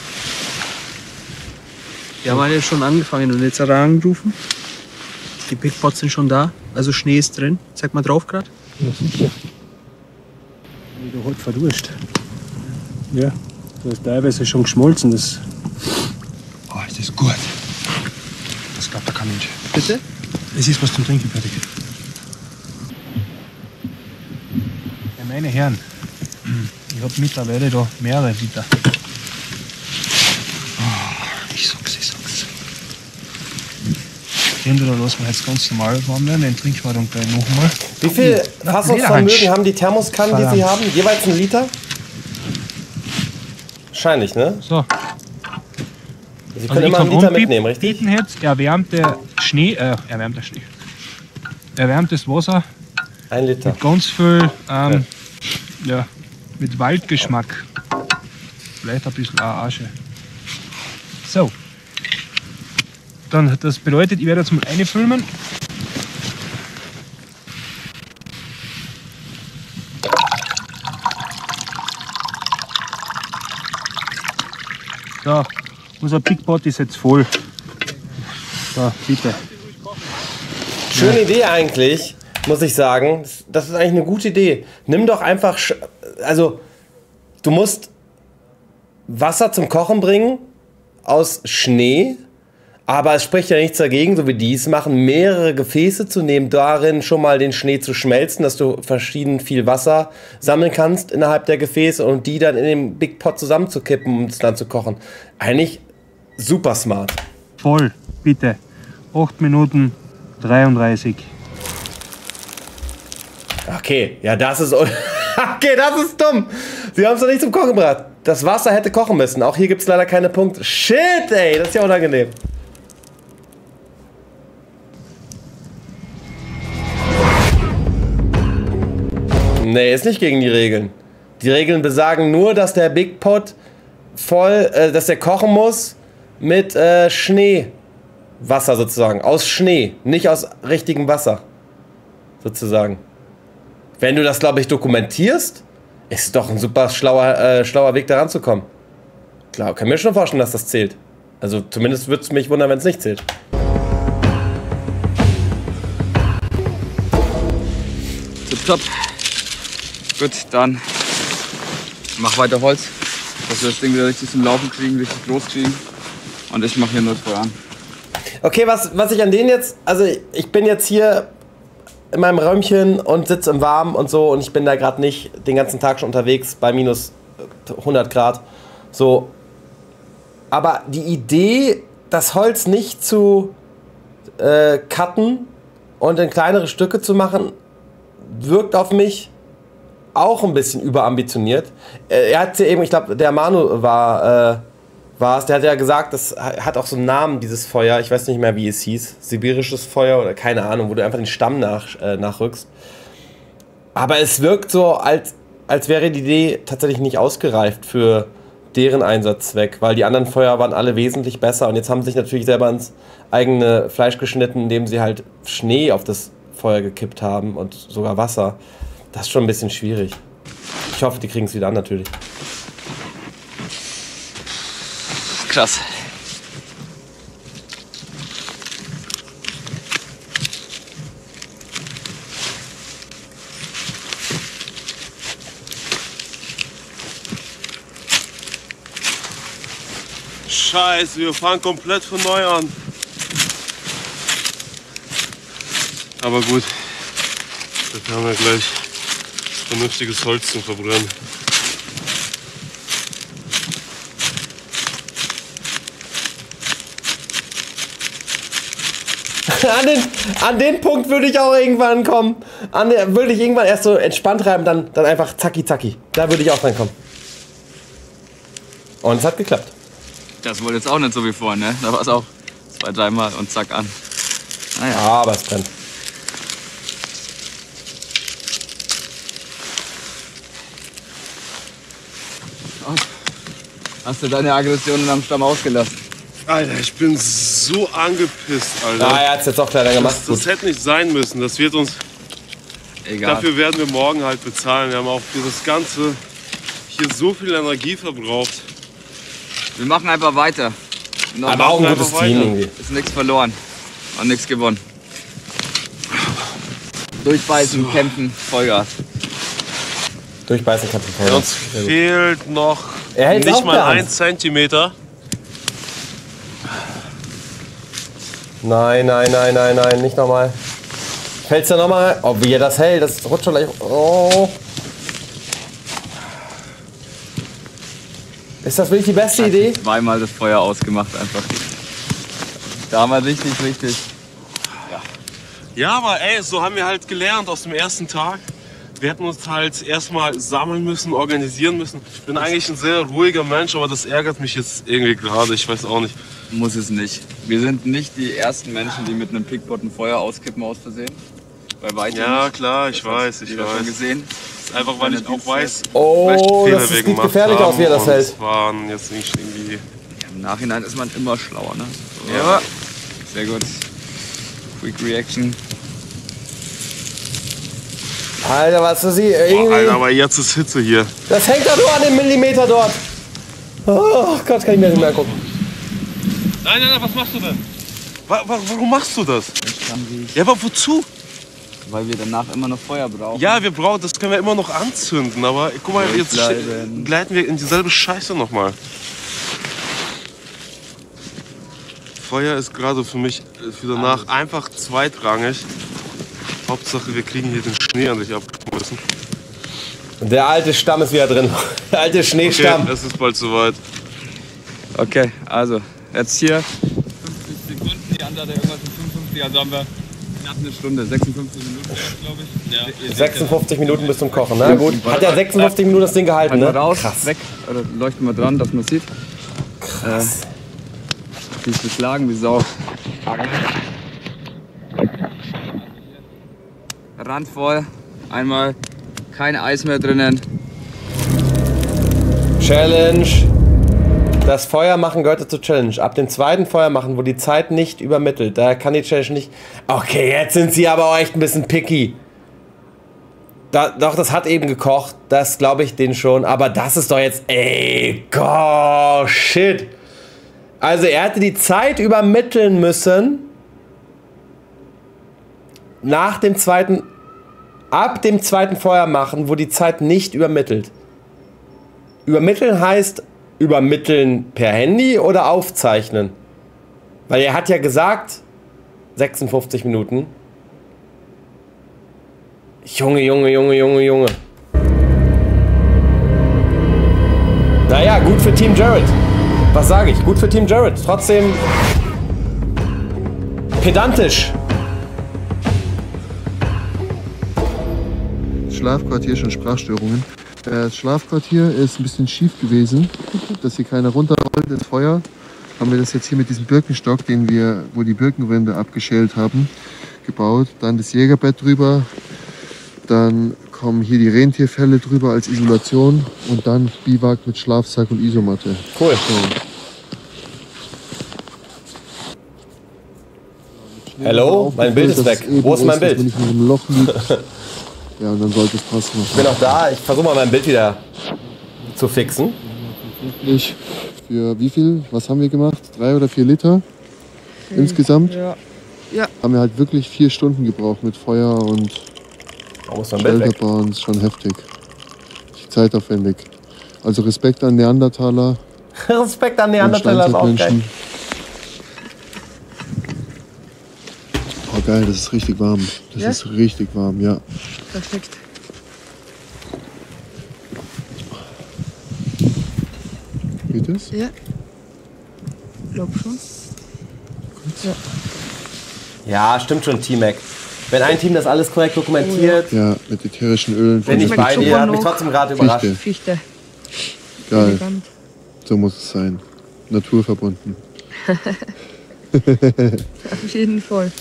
Wir haben alle schon angefangen und jetzt hat er angerufen. Die Big Pots sind schon da, also Schnee ist drin. Zeig mal drauf gerade. Ja, sicher. Du heute verdurst. Ja, das ist teilweise schon geschmolzen. Das Das ist gut. Das glaubt der kein Mensch. Bitte? Es ist was zum Trinken fertig. Ja, meine Herren, ich habe mittlerweile da mehrere Liter. Ich sag's. Den da lassen wir jetzt ganz normal warm werden, den trinken wir dann gleich nochmal. Wie viel Fassungsvermögen haben die Thermoskannen, die Sie haben? Jeweils 1 Liter? Wahrscheinlich, ne? So. Sie können immer 1 Liter mitnehmen, richtig? Jetzt erwärmtes Wasser. 1 Liter. Mit ganz viel, mit Waldgeschmack. Vielleicht ein bisschen auch Asche. So. Dann, das bedeutet, ich werde jetzt mal einfilmen. So, unser Big Pot ist jetzt voll. So, bitte. Schöne Idee eigentlich, muss ich sagen. Das ist eigentlich eine gute Idee. Nimm doch einfach, also du musst Wasser zum Kochen bringen aus Schnee, aber es spricht ja nichts dagegen, so wie die es machen, mehrere Gefäße zu nehmen, darin schon mal den Schnee zu schmelzen, dass du verschieden viel Wasser sammeln kannst innerhalb der Gefäße und die dann in den Big Pot zusammenzukippen, um es dann zu kochen. Eigentlich super smart. Voll, bitte. 8 Minuten 33. Okay, ja, das ist okay, das ist dumm. Sie haben es doch nicht zum Kochen gebracht. Das Wasser hätte kochen müssen. Auch hier gibt es leider keine Punkte. Shit, ey, das ist ja unangenehm. Nee, ist nicht gegen die Regeln. Die Regeln besagen nur, dass der Big Pot dass der kochen muss mit Schneewasser sozusagen. Aus Schnee, nicht aus richtigem Wasser. Sozusagen. Wenn du das, glaube ich, dokumentierst, ist es doch ein super schlauer Weg, da ranzukommen. Klar, kann mir schon vorstellen, dass das zählt. Also zumindest würde es mich wundern, wenn es nicht zählt. Tipptopp. Gut, dann mach weiter Holz, dass wir das Ding wieder richtig zum Laufen kriegen, richtig groß kriegen. Und ich mache hier nur das Feuer an. Okay, was ich an denen jetzt, also ich bin jetzt hier in meinem Räumchen und sitze im Warmen und so und ich bin da gerade nicht den ganzen Tag schon unterwegs bei minus 100 Grad. So. Aber die Idee, das Holz nicht zu cutten und in kleinere Stücke zu machen, wirkt auf mich auch ein bisschen überambitioniert. Er hat ja eben, ich glaube, der Manu war es, der hat ja gesagt, das hat auch so einen Namen, dieses Feuer, ich weiß nicht mehr, wie es hieß, sibirisches Feuer oder keine Ahnung, wo du einfach den Stamm nachrückst. Aber es wirkt so, als wäre die Idee tatsächlich nicht ausgereift für deren Einsatzzweck, weil die anderen Feuer waren alle wesentlich besser und jetzt haben sie sich natürlich selber ins eigene Fleisch geschnitten, indem sie halt Schnee auf das Feuer gekippt haben und sogar Wasser. Das ist schon ein bisschen schwierig. Ich hoffe, die kriegen es wieder an, natürlich. Krass. Scheiße, wir fangen komplett von neu an. Aber gut, dafür haben wir gleich vernünftiges Holz zum Verbrennen. An den Punkt würde ich auch irgendwann kommen. Würde ich irgendwann erst so entspannt reiben, dann einfach zacki zacki. Da würde ich auch dran kommen. Und es hat geklappt. Das wurde jetzt auch nicht so wie vorhin, ne? Da war es auch 2, 3 Mal und zack an. Naja. Aber es brennt. Hast du deine Aggressionen am Stamm ausgelassen? Alter, ich bin so angepisst, Alter. Ah, er hat es jetzt auch leider gemacht. Das hätte nicht sein müssen. Das wird uns... Egal. Dafür werden wir morgen halt bezahlen. Wir haben auch für das Ganze hier so viel Energie verbraucht. Wir machen einfach weiter. Aber auch ein gutes Team irgendwie. Ist nichts verloren und nichts gewonnen. Durchbeißen, so. Kämpfen, Vollgas. Durchbeißen, kämpfen, Vollgas. Uns fehlt noch nicht mal 1 Zentimeter. Nein, nicht nochmal. Fällt's da nochmal? Oh, wie er das hält, das rutscht schon gleich. Oh. Ist das wirklich die beste Idee? Zweimal das Feuer ausgemacht einfach. Da haben wir richtig. Ja, aber ey, so haben wir halt gelernt aus dem ersten Tag. Wir hätten uns halt erstmal sammeln müssen, organisieren müssen. Ich bin eigentlich ein sehr ruhiger Mensch, aber das ärgert mich jetzt irgendwie gerade. Ich weiß auch nicht. Muss es nicht. Wir sind nicht die ersten Menschen, die mit einem Pickpot ein Feuer auskippen aus Versehen. Bei weitem ja, nicht. klar, ich weiß. Schon gesehen. Das ist einfach, weil ich auch weiß, oh, das sieht gefährlich aus, wie er das hält. Das waren jetzt nicht irgendwie... Ja, im Nachhinein ist man immer schlauer, ne? So. Ja. Sehr gut. Quick Reaction. Alter, was ist sie? Irgendwie... Alter, aber jetzt ist Hitze hier. Das hängt doch nur an dem Millimeter dort. Oh Gott, kann ich mir nicht mehr gucken. Nein, was machst du denn? Warum machst du das? Ja, aber wozu? Weil wir danach immer noch Feuer brauchen. Ja, das können wir immer noch anzünden, aber guck mal, jetzt gleiten wir in dieselbe Scheiße nochmal. Feuer ist gerade für mich für danach einfach zweitrangig. Hauptsache, wir kriegen hier den Schnee an sich abgeschmissen. Der alte Stamm ist wieder drin. Der alte Schneestamm. Okay, es ist bald soweit. Okay, also jetzt hier 50 Sekunden, die andere hat irgendwas mit 55, also haben wir knapp eine Stunde, 56 Minuten, glaube ich. Ja, 56 Minuten bis zum Kochen, na gut. Hat ja 56 Minuten das Ding gehalten, ne? Raus, krass. Weg, oder leuchten wir dran, dass man sieht. Krass. Die ist beschlagen wie Sau. Randvoll, einmal kein Eis mehr drinnen. Challenge. Das Feuer machen gehört zur Challenge. Ab dem zweiten Feuer machen, wo die Zeit nicht übermittelt, da kann die Challenge nicht... Okay, jetzt sind sie aber auch echt ein bisschen picky. Doch, das hat eben gekocht, das glaube ich denen schon. Aber das ist doch jetzt... Ey, oh, shit. Also er hätte die Zeit übermitteln müssen. Ab dem zweiten Feuer machen, wo die Zeit nicht übermittelt. Übermitteln heißt übermitteln per Handy oder aufzeichnen? Weil er hat ja gesagt 56 Minuten. Junge. Naja, gut für Team Jared. Was sage ich? Gut für Team Jared. Trotzdem pedantisch. Schlafquartier schon Sprachstörungen. Das Schlafquartier ist ein bisschen schief gewesen, dass hier keiner runterrollt ins Feuer. Haben wir das jetzt hier mit diesem Birkenstock, wo die Birkenrinde abgeschält haben, gebaut. Dann das Jägerbett drüber. Dann kommen hier die Rentierfelle drüber als Isolation. Und dann Biwak mit Schlafsack und Isomatte. Cool. So. Hello, mein Bild ist weg. Wo ist mein Bild? Wenn ich in einem Loch liege. Ja, und dann sollte es passen. Ich bin auch da. Ich versuche mal mein Bild wieder zu fixen. Für wie viel? Was haben wir gemacht? 3 oder 4 Liter insgesamt? Ja. Haben wir halt wirklich 4 Stunden gebraucht mit Feuer und Shelterbauen. Ist schon heftig. Zeitaufwendig. Also Respekt an Neandertaler. Respekt an Neandertaler ist auch geil. Oh geil, das ist richtig warm. Das ist richtig warm, ja. Perfekt. Geht das? Ja. Ich glaub schon. Ja. Ja, stimmt schon, T-Mac. Wenn ein Team das alles korrekt dokumentiert. Ja, mit ätherischen Ölen. Bin ich bei dir, hat mich trotzdem gerade überrascht. Fichte. Geil. Elegant. So muss es sein. Naturverbunden. Auf jeden Fall.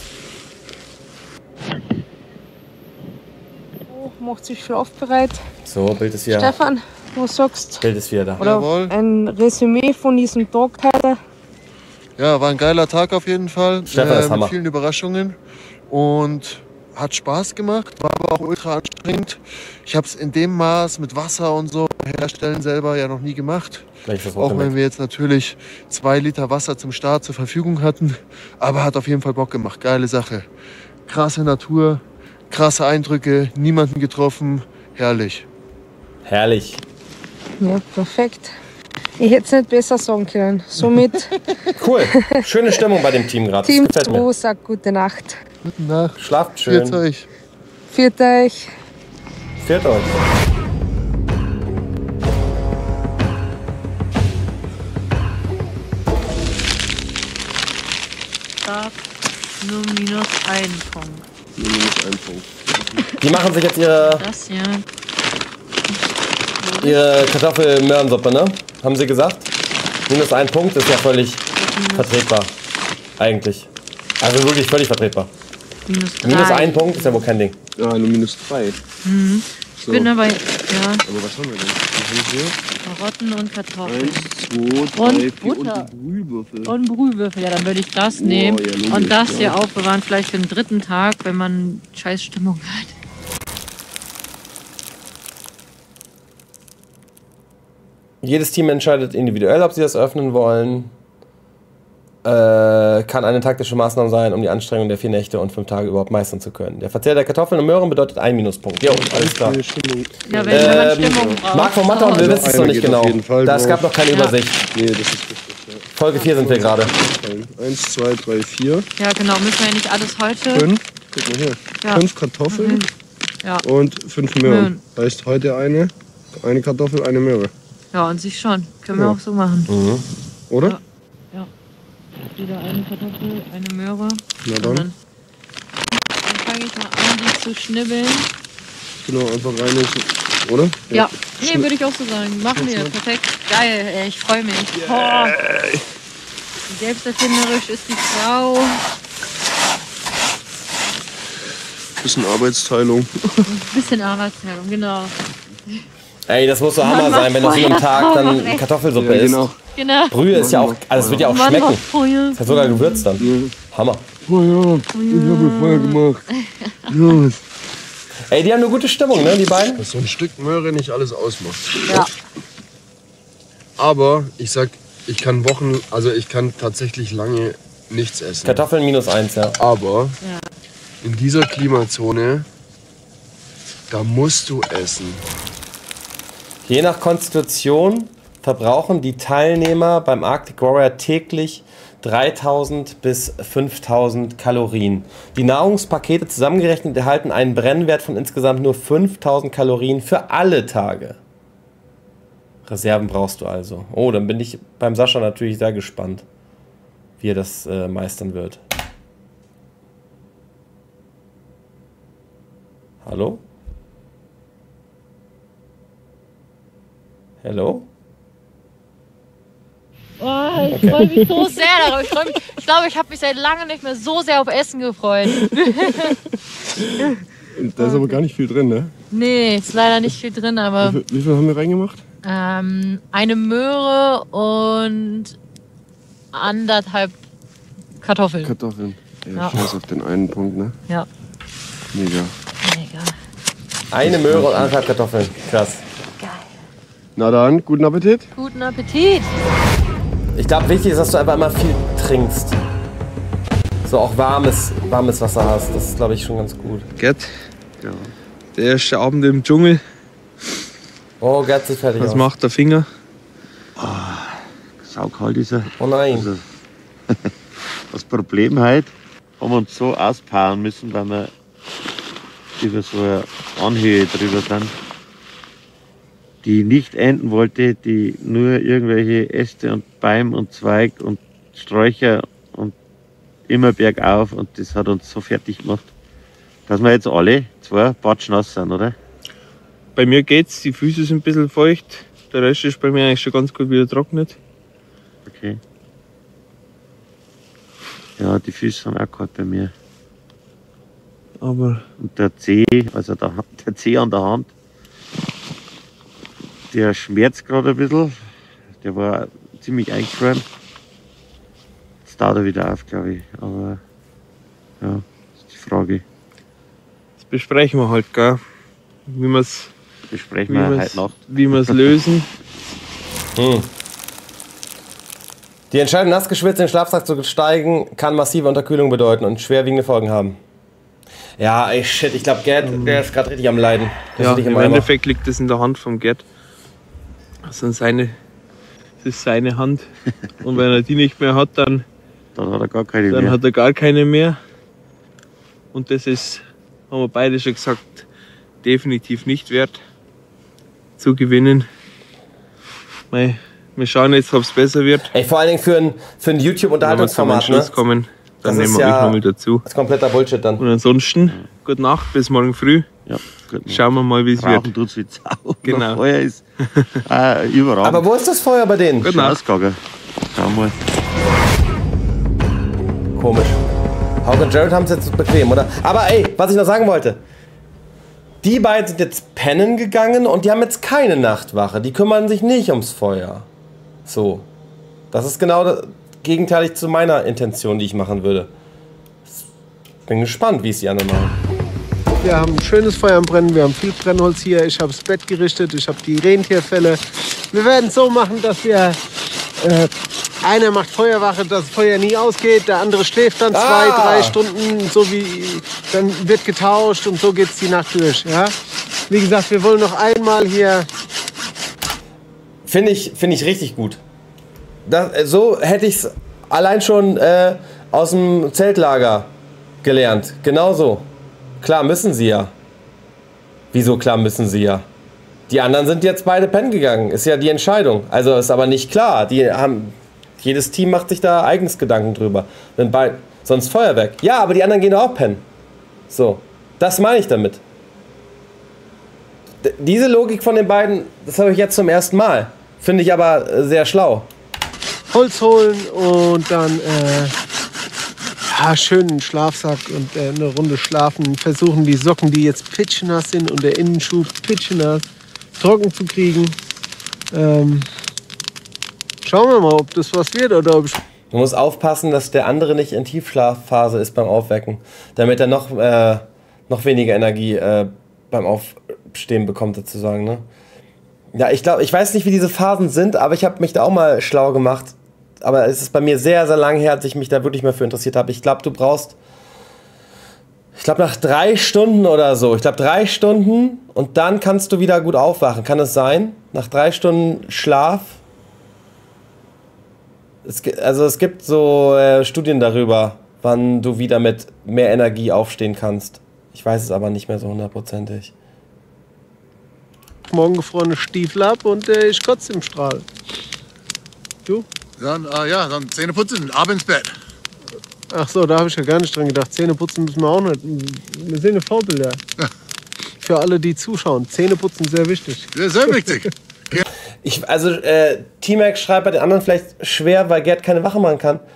Oh, macht sich schlafbereit. So, Bild ist hier. Stefan, was sagst du? Bild ist wieder da. Oder Jawohl. ein Resümee von diesem Tag heute? Ja, war ein geiler Tag auf jeden Fall. Stefan ist Hammer. Mit vielen Überraschungen. Und hat Spaß gemacht, war aber auch ultra anstrengend. Ich habe es in dem Maß mit Wasser und so herstellen selber ja noch nie gemacht. Auch wenn wir jetzt natürlich 2 Liter Wasser zum Start zur Verfügung hatten. Aber hat auf jeden Fall Bock gemacht. Geile Sache. Krasse Natur, krasse Eindrücke, niemanden getroffen. Herrlich. Herrlich. Ja, perfekt. Ich hätte es nicht besser sagen können. Somit Cool. Schöne Stimmung bei dem Team gerade. Team Das gefällt mir. 2 sagt gute Nacht. Gute Nacht. Schlaft schön. Pfiat euch. Pfiat euch. Pfiat euch. Gab nur -1 Punkt. Nur -1 Punkt. Die machen sich jetzt ihre Das ja. Kartoffel-Möhrensuppe, ne? Haben sie gesagt? -1 Punkt ist ja völlig vertretbar. Eigentlich. Also wirklich völlig vertretbar. -1 Punkt ist ja wohl kein Ding. Ja, nur -3. Mhm. Ich So. bin aber, ja, Aber was haben wir denn? Was haben wir? Karotten und Kartoffeln. 1, 2, 3, Und 4 Butter. und die Brühwürfel. Und Brühwürfel, ja, dann würde ich das nehmen. ja, logisch, und das ja. hier aufbewahren, vielleicht für den 3. Tag, wenn man scheiß Stimmung hat. Jedes Team entscheidet individuell, ob sie das öffnen wollen. Kann eine taktische Maßnahme sein, um die Anstrengung der 4 Nächte und 5 Tage überhaupt meistern zu können. Der Verzehr der Kartoffeln und Möhren bedeutet 1 Minuspunkt. Jo, alles klar. Ja, wenn man Stimmung braucht. Marc von Matterhorn, wir wissen es noch nicht genau. Es gab noch keine Ja. Übersicht. Nee, das ist richtig. Ja. Folge 4 sind wir gerade. 1, 2, 3, 4. Ja, genau, müssen wir ja nicht alles heute. 5. Guck mal hier. Ja. 5 Kartoffeln Ja. und 5 Möhren. Heißt heute eine Kartoffel, eine Möhre. Ja, und sich schon. Können wir Ja. auch so machen. Oder? Ja. Ja. Wieder eine Kartoffel, eine Möhre. Na Und dann. dann fange ich mal an, die zu schnibbeln. Genau, einfach rein, oder? Ja, nee, würde ich auch so sagen. Machen wir. Perfekt. Geil, ey, ich freue mich. Oh. Selbsterfinderisch ist die Frau. Bisschen Arbeitsteilung. Ein bisschen Arbeitsteilung, genau. Ey, das muss so Hammer Mann macht sein, wenn du so einem Feuer. Tag dann Mach echt. Kartoffelsuppe Ja, isst. genau. Genau. Brühe ist ja auch, also es wird ja auch Mann schmecken. macht Feuer. Das hat sogar gewürzt dann. Hammer. Oh ja, ich habe Feuer gemacht. Ja. Ey, die haben eine gute Stimmung, ne, die beiden? Dass so ein Stück Möhre nicht alles ausmacht. Ja. Aber ich sag, ich kann tatsächlich lange nichts essen. Kartoffeln -1, ja. Aber Ja. in dieser Klimazone, da musst du essen. Je nach Konstitution verbrauchen die Teilnehmer beim Arctic Warrior täglich 3000 bis 5000 Kalorien. Die Nahrungspakete zusammengerechnet erhalten einen Brennwert von insgesamt nur 5000 Kalorien für alle Tage. Reserven brauchst du also. Oh, dann bin ich beim Sascha natürlich sehr gespannt, wie er das meistern wird. Hallo? Hallo? Oh, ich freue mich so sehr darauf. Ich glaube, ich habe mich seit langem nicht mehr so sehr auf Essen gefreut. Da ist aber gar nicht viel drin, ne? Nee, ist leider nicht viel drin, aber Wie viel haben wir reingemacht? eine Möhre und 1,5 Kartoffeln. Kartoffeln. Ja, Ja. scheiß auf den einen Punkt, ne? Ja. Mega. Mega. Eine Möhre und 1,5 Kartoffeln. Krass. Na dann, guten Appetit. Guten Appetit. Ich glaube, wichtig ist, dass du einfach immer viel trinkst. So auch warmes Wasser hast. Das ist, glaube ich, schon ganz gut. Gerd, der erste Abend im Dschungel. Oh, Gerd sieht fertig Was aus. macht der Finger? saukalt ist er. Oh nein. Also, das Problem halt, haben wir uns so auspowern müssen, weil wir über so eine Anhöhe drüber sind, die nicht enden wollte, die nur irgendwelche Äste und Bäume und Zweig und Sträucher und immer bergauf, und das hat uns so fertig gemacht, dass wir jetzt alle zwei patschnass sind, oder? Bei mir geht's, die Füße sind ein bisschen feucht, der Rest ist bei mir eigentlich schon ganz gut wieder trocknet. Okay. Ja, die Füße sind auch kalt bei mir. Aber. Und der Zeh, also der Zeh an der Hand, der schmerzt gerade ein bisschen. Der war ziemlich eingefroren. Jetzt taut er wieder auf, glaube ich. Aber ja, das ist die Frage. Das besprechen wir halt, gell? Wie wir es besprechen wir heute Nacht. Wie wir es lösen. Die Entscheidung, nass geschwitzt in den Schlafsack zu steigen, kann massive Unterkühlung bedeuten und schwerwiegende Folgen haben. Ja, ey, shit, ich glaube, Gerd, der ist gerade richtig am Leiden. Ja, im Endeffekt liegt es in der Hand vom Gerd. Das ist seine Hand. Und wenn er die nicht mehr hat, dann hat er gar keine mehr. Hat er gar keine mehr. Und das ist, haben wir beide schon gesagt, definitiv nicht wert zu gewinnen. Wir schauen jetzt, ob es besser wird. Ey, vor allen Dingen für ein YouTube-Unterhaltungsformat, ne? Kommen, dann das nehmen wir euch nochmal dazu. Das ist kompletter Bullshit dann. Und ansonsten, gute Nacht, bis morgen früh. Ja, gut. Schauen wir mal, wie es wird. Tut's wie Sau. Genau. Feuer ist überall. Aber wo ist das Feuer bei denen? Gute Nacht. Schau mal. Komisch. Hauke und Jared haben es jetzt bequem, oder? Aber ey, was ich noch sagen wollte. Die beiden sind jetzt pennen gegangen und die haben jetzt keine Nachtwache. Die kümmern sich nicht ums Feuer. So. Das ist genau gegenteilig zu meiner Intention, die ich machen würde. Bin gespannt, wie es die anderen machen. Wir haben ein schönes Feuer am Brennen, wir haben viel Brennholz hier. Ich habe das Bett gerichtet, ich habe die Rentierfälle. Wir werden es so machen, dass wir einer macht Feuerwache, dass das Feuer nie ausgeht, der andere schläft dann 2-3 Stunden, so wie dann wird getauscht und so geht es die Nacht durch. Ja? Wie gesagt, wir wollen noch einmal hier. Finde ich richtig gut. So hätte ich es allein schon aus dem Zeltlager gelernt. Genau so. Klar müssen sie ja. Wieso klar müssen sie ja? Die anderen sind jetzt beide pennen gegangen. Ist ja die Entscheidung. Also ist aber nicht klar. Jedes Team macht sich da eigenes Gedanken drüber. Sonst Feuerwerk. Ja, aber die anderen gehen auch pennen. So. Das meine ich damit. Diese Logik von den beiden, das habe ich jetzt zum ersten Mal. Finde ich aber sehr schlau. Holz holen und dann schön einen Schlafsack und eine Runde schlafen. Versuchen die Socken, die jetzt pitschnass sind und der Innenschuh pitschnass, trocken zu kriegen. Schauen wir mal, ob das was wird oder ob ich. Du musst aufpassen, dass der andere nicht in Tiefschlafphase ist beim Aufwecken, damit er noch weniger Energie beim Aufstehen bekommt sozusagen. Ne? Ja, ich weiß nicht, wie diese Phasen sind, aber ich habe mich da auch mal schlau gemacht. Aber es ist bei mir sehr, sehr lange her, als ich mich da wirklich mal für interessiert habe. Ich glaube, du brauchst, nach 3 Stunden oder so, 3 Stunden und dann kannst du wieder gut aufwachen. Kann es sein? Nach 3 Stunden Schlaf? Es gibt so Studien darüber, wann du wieder mit mehr Energie aufstehen kannst. Ich weiß es aber nicht mehr so 100%. Morgen gefrorene Stiefel ab und ich kotze im Strahl. Du? Dann Zähne putzen, ab ins Bett. Ach so, da habe ich ja gar nicht dran gedacht. Zähne putzen müssen wir auch nicht. Wir sehen Vorbilder. Ja. Für alle, die zuschauen. Zähne putzen ist sehr wichtig. Ja, sehr wichtig. T-Max schreibt bei den anderen vielleicht schwer, weil Gerd keine Wache machen kann.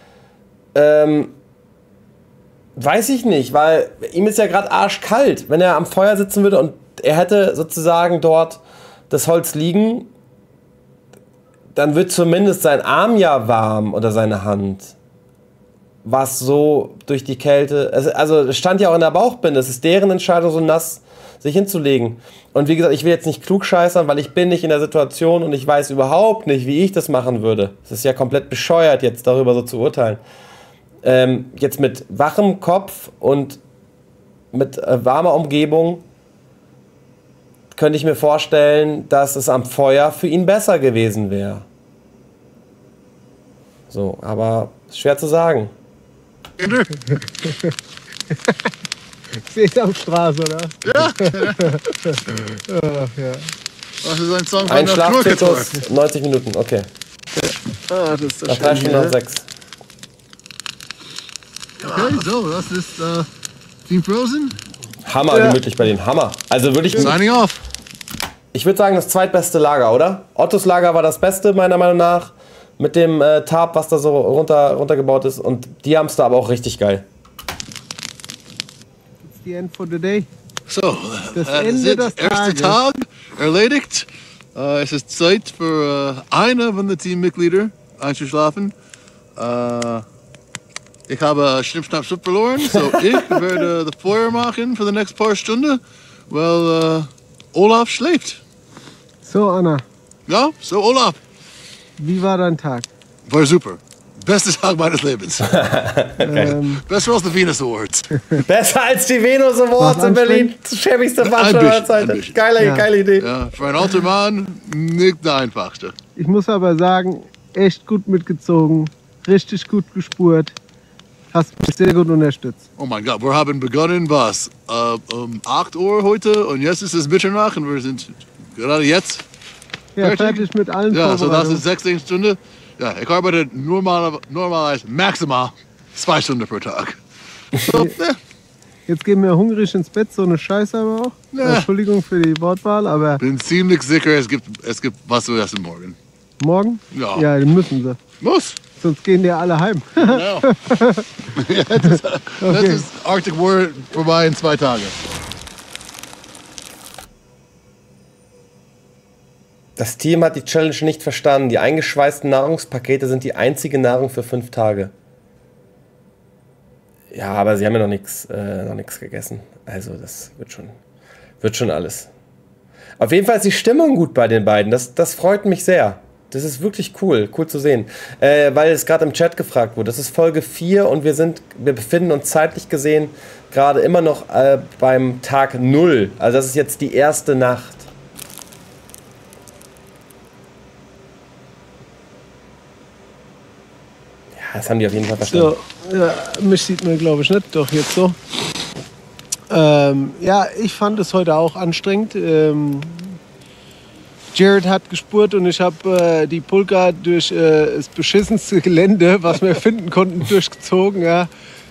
Weiß ich nicht, weil ihm ist ja gerade arschkalt. Wenn er am Feuer sitzen würde und er hätte sozusagen dort das Holz liegen, dann wird zumindest sein Arm ja warm oder seine Hand. Was so durch die Kälte. Also es stand ja auch in der Bauchbinde. Es ist deren Entscheidung, so nass sich hinzulegen. Und wie gesagt, ich will jetzt nicht klugscheißern, weil ich bin nicht in der Situation und ich weiß überhaupt nicht, wie ich das machen würde. Es ist ja komplett bescheuert, jetzt darüber so zu urteilen. Jetzt mit wachem Kopf und mit warmer Umgebung könnte ich mir vorstellen, dass es am Feuer für ihn besser gewesen wäre. So, aber schwer zu sagen. Seht am Straße, oder? Ja. Ach, ja. Das ist ein Song von Ein der Schlafzyklus, 90 Minuten, okay. Ah, das ist Nach 3 Stunden und 6. Okay, so, das ist Team Frozen. Hammer gemütlich bei denen, Hammer. Also würde ich... Signing off. Ich würde sagen, das zweitbeste Lager, oder? Ottos Lager war das Beste, meiner Meinung nach. Mit dem Tarp, was da so runtergebaut ist. Und die haben es da aber auch richtig geil. It's the end for the day. So, Das das Ende ist des der erste Tages. Tag erledigt. Es ist Zeit für einer von den Teammitgliedern einzuschlafen. Ich habe Schnipp, Schnapp, Schnupp verloren, so ich werde das Feuer machen für die nächsten paar Stunden, weil Olaf schläft. So, Anna, Ja, so Olaf, wie war dein Tag? war super. Bester Tag meines Lebens. Besser als die Venus Awards. Besser als die Venus Awards in Berlin. Schäbigste Veranstaltung aller Zeiten. Geile Idee. Ja, für einen alten Mann nicht der einfachste. Ich muss aber sagen, echt gut mitgezogen, richtig gut gespurt. Hast mich sehr gut unterstützt. Oh mein Gott, wir haben begonnen was? Um 8 Uhr heute und jetzt ist es Mitternacht und wir sind gerade jetzt Ja, fertig mit allen Ja, so das Vorbereitungen. ist 16 Stunden. Ja, ich arbeite normalerweise maximal 2 Stunden pro Tag. So, Jetzt gehen wir hungrig ins Bett, so eine Scheiße aber auch. Ja. Entschuldigung für die Wortwahl, aber bin ziemlich sicher, es gibt was zu essen morgen. morgen? Ja. Ja, dann müssen sie. Muss. Sonst gehen die alle heim. Genau. Das ist Arctic War vorbei in 2 Tagen. Das Team hat die Challenge nicht verstanden. Die eingeschweißten Nahrungspakete sind die einzige Nahrung für 5 Tage. Ja, aber sie haben ja noch nichts gegessen. Also das wird schon alles. Auf jeden Fall ist die Stimmung gut bei den beiden. Das freut mich sehr. Das ist wirklich cool zu sehen. Weil es gerade im Chat gefragt wurde. Das ist Folge 4 und wir befinden uns zeitlich gesehen gerade immer noch beim Tag 0. Also das ist jetzt die erste Nacht. Ja, das haben die auf jeden Fall verstanden. So, ja, mich sieht man glaube ich nicht, doch jetzt so. Ja, ich fand es heute auch anstrengend. Jared hat gespurt und ich habe die Pulka durch das beschissenste Gelände, was wir finden konnten, durchgezogen. Ja.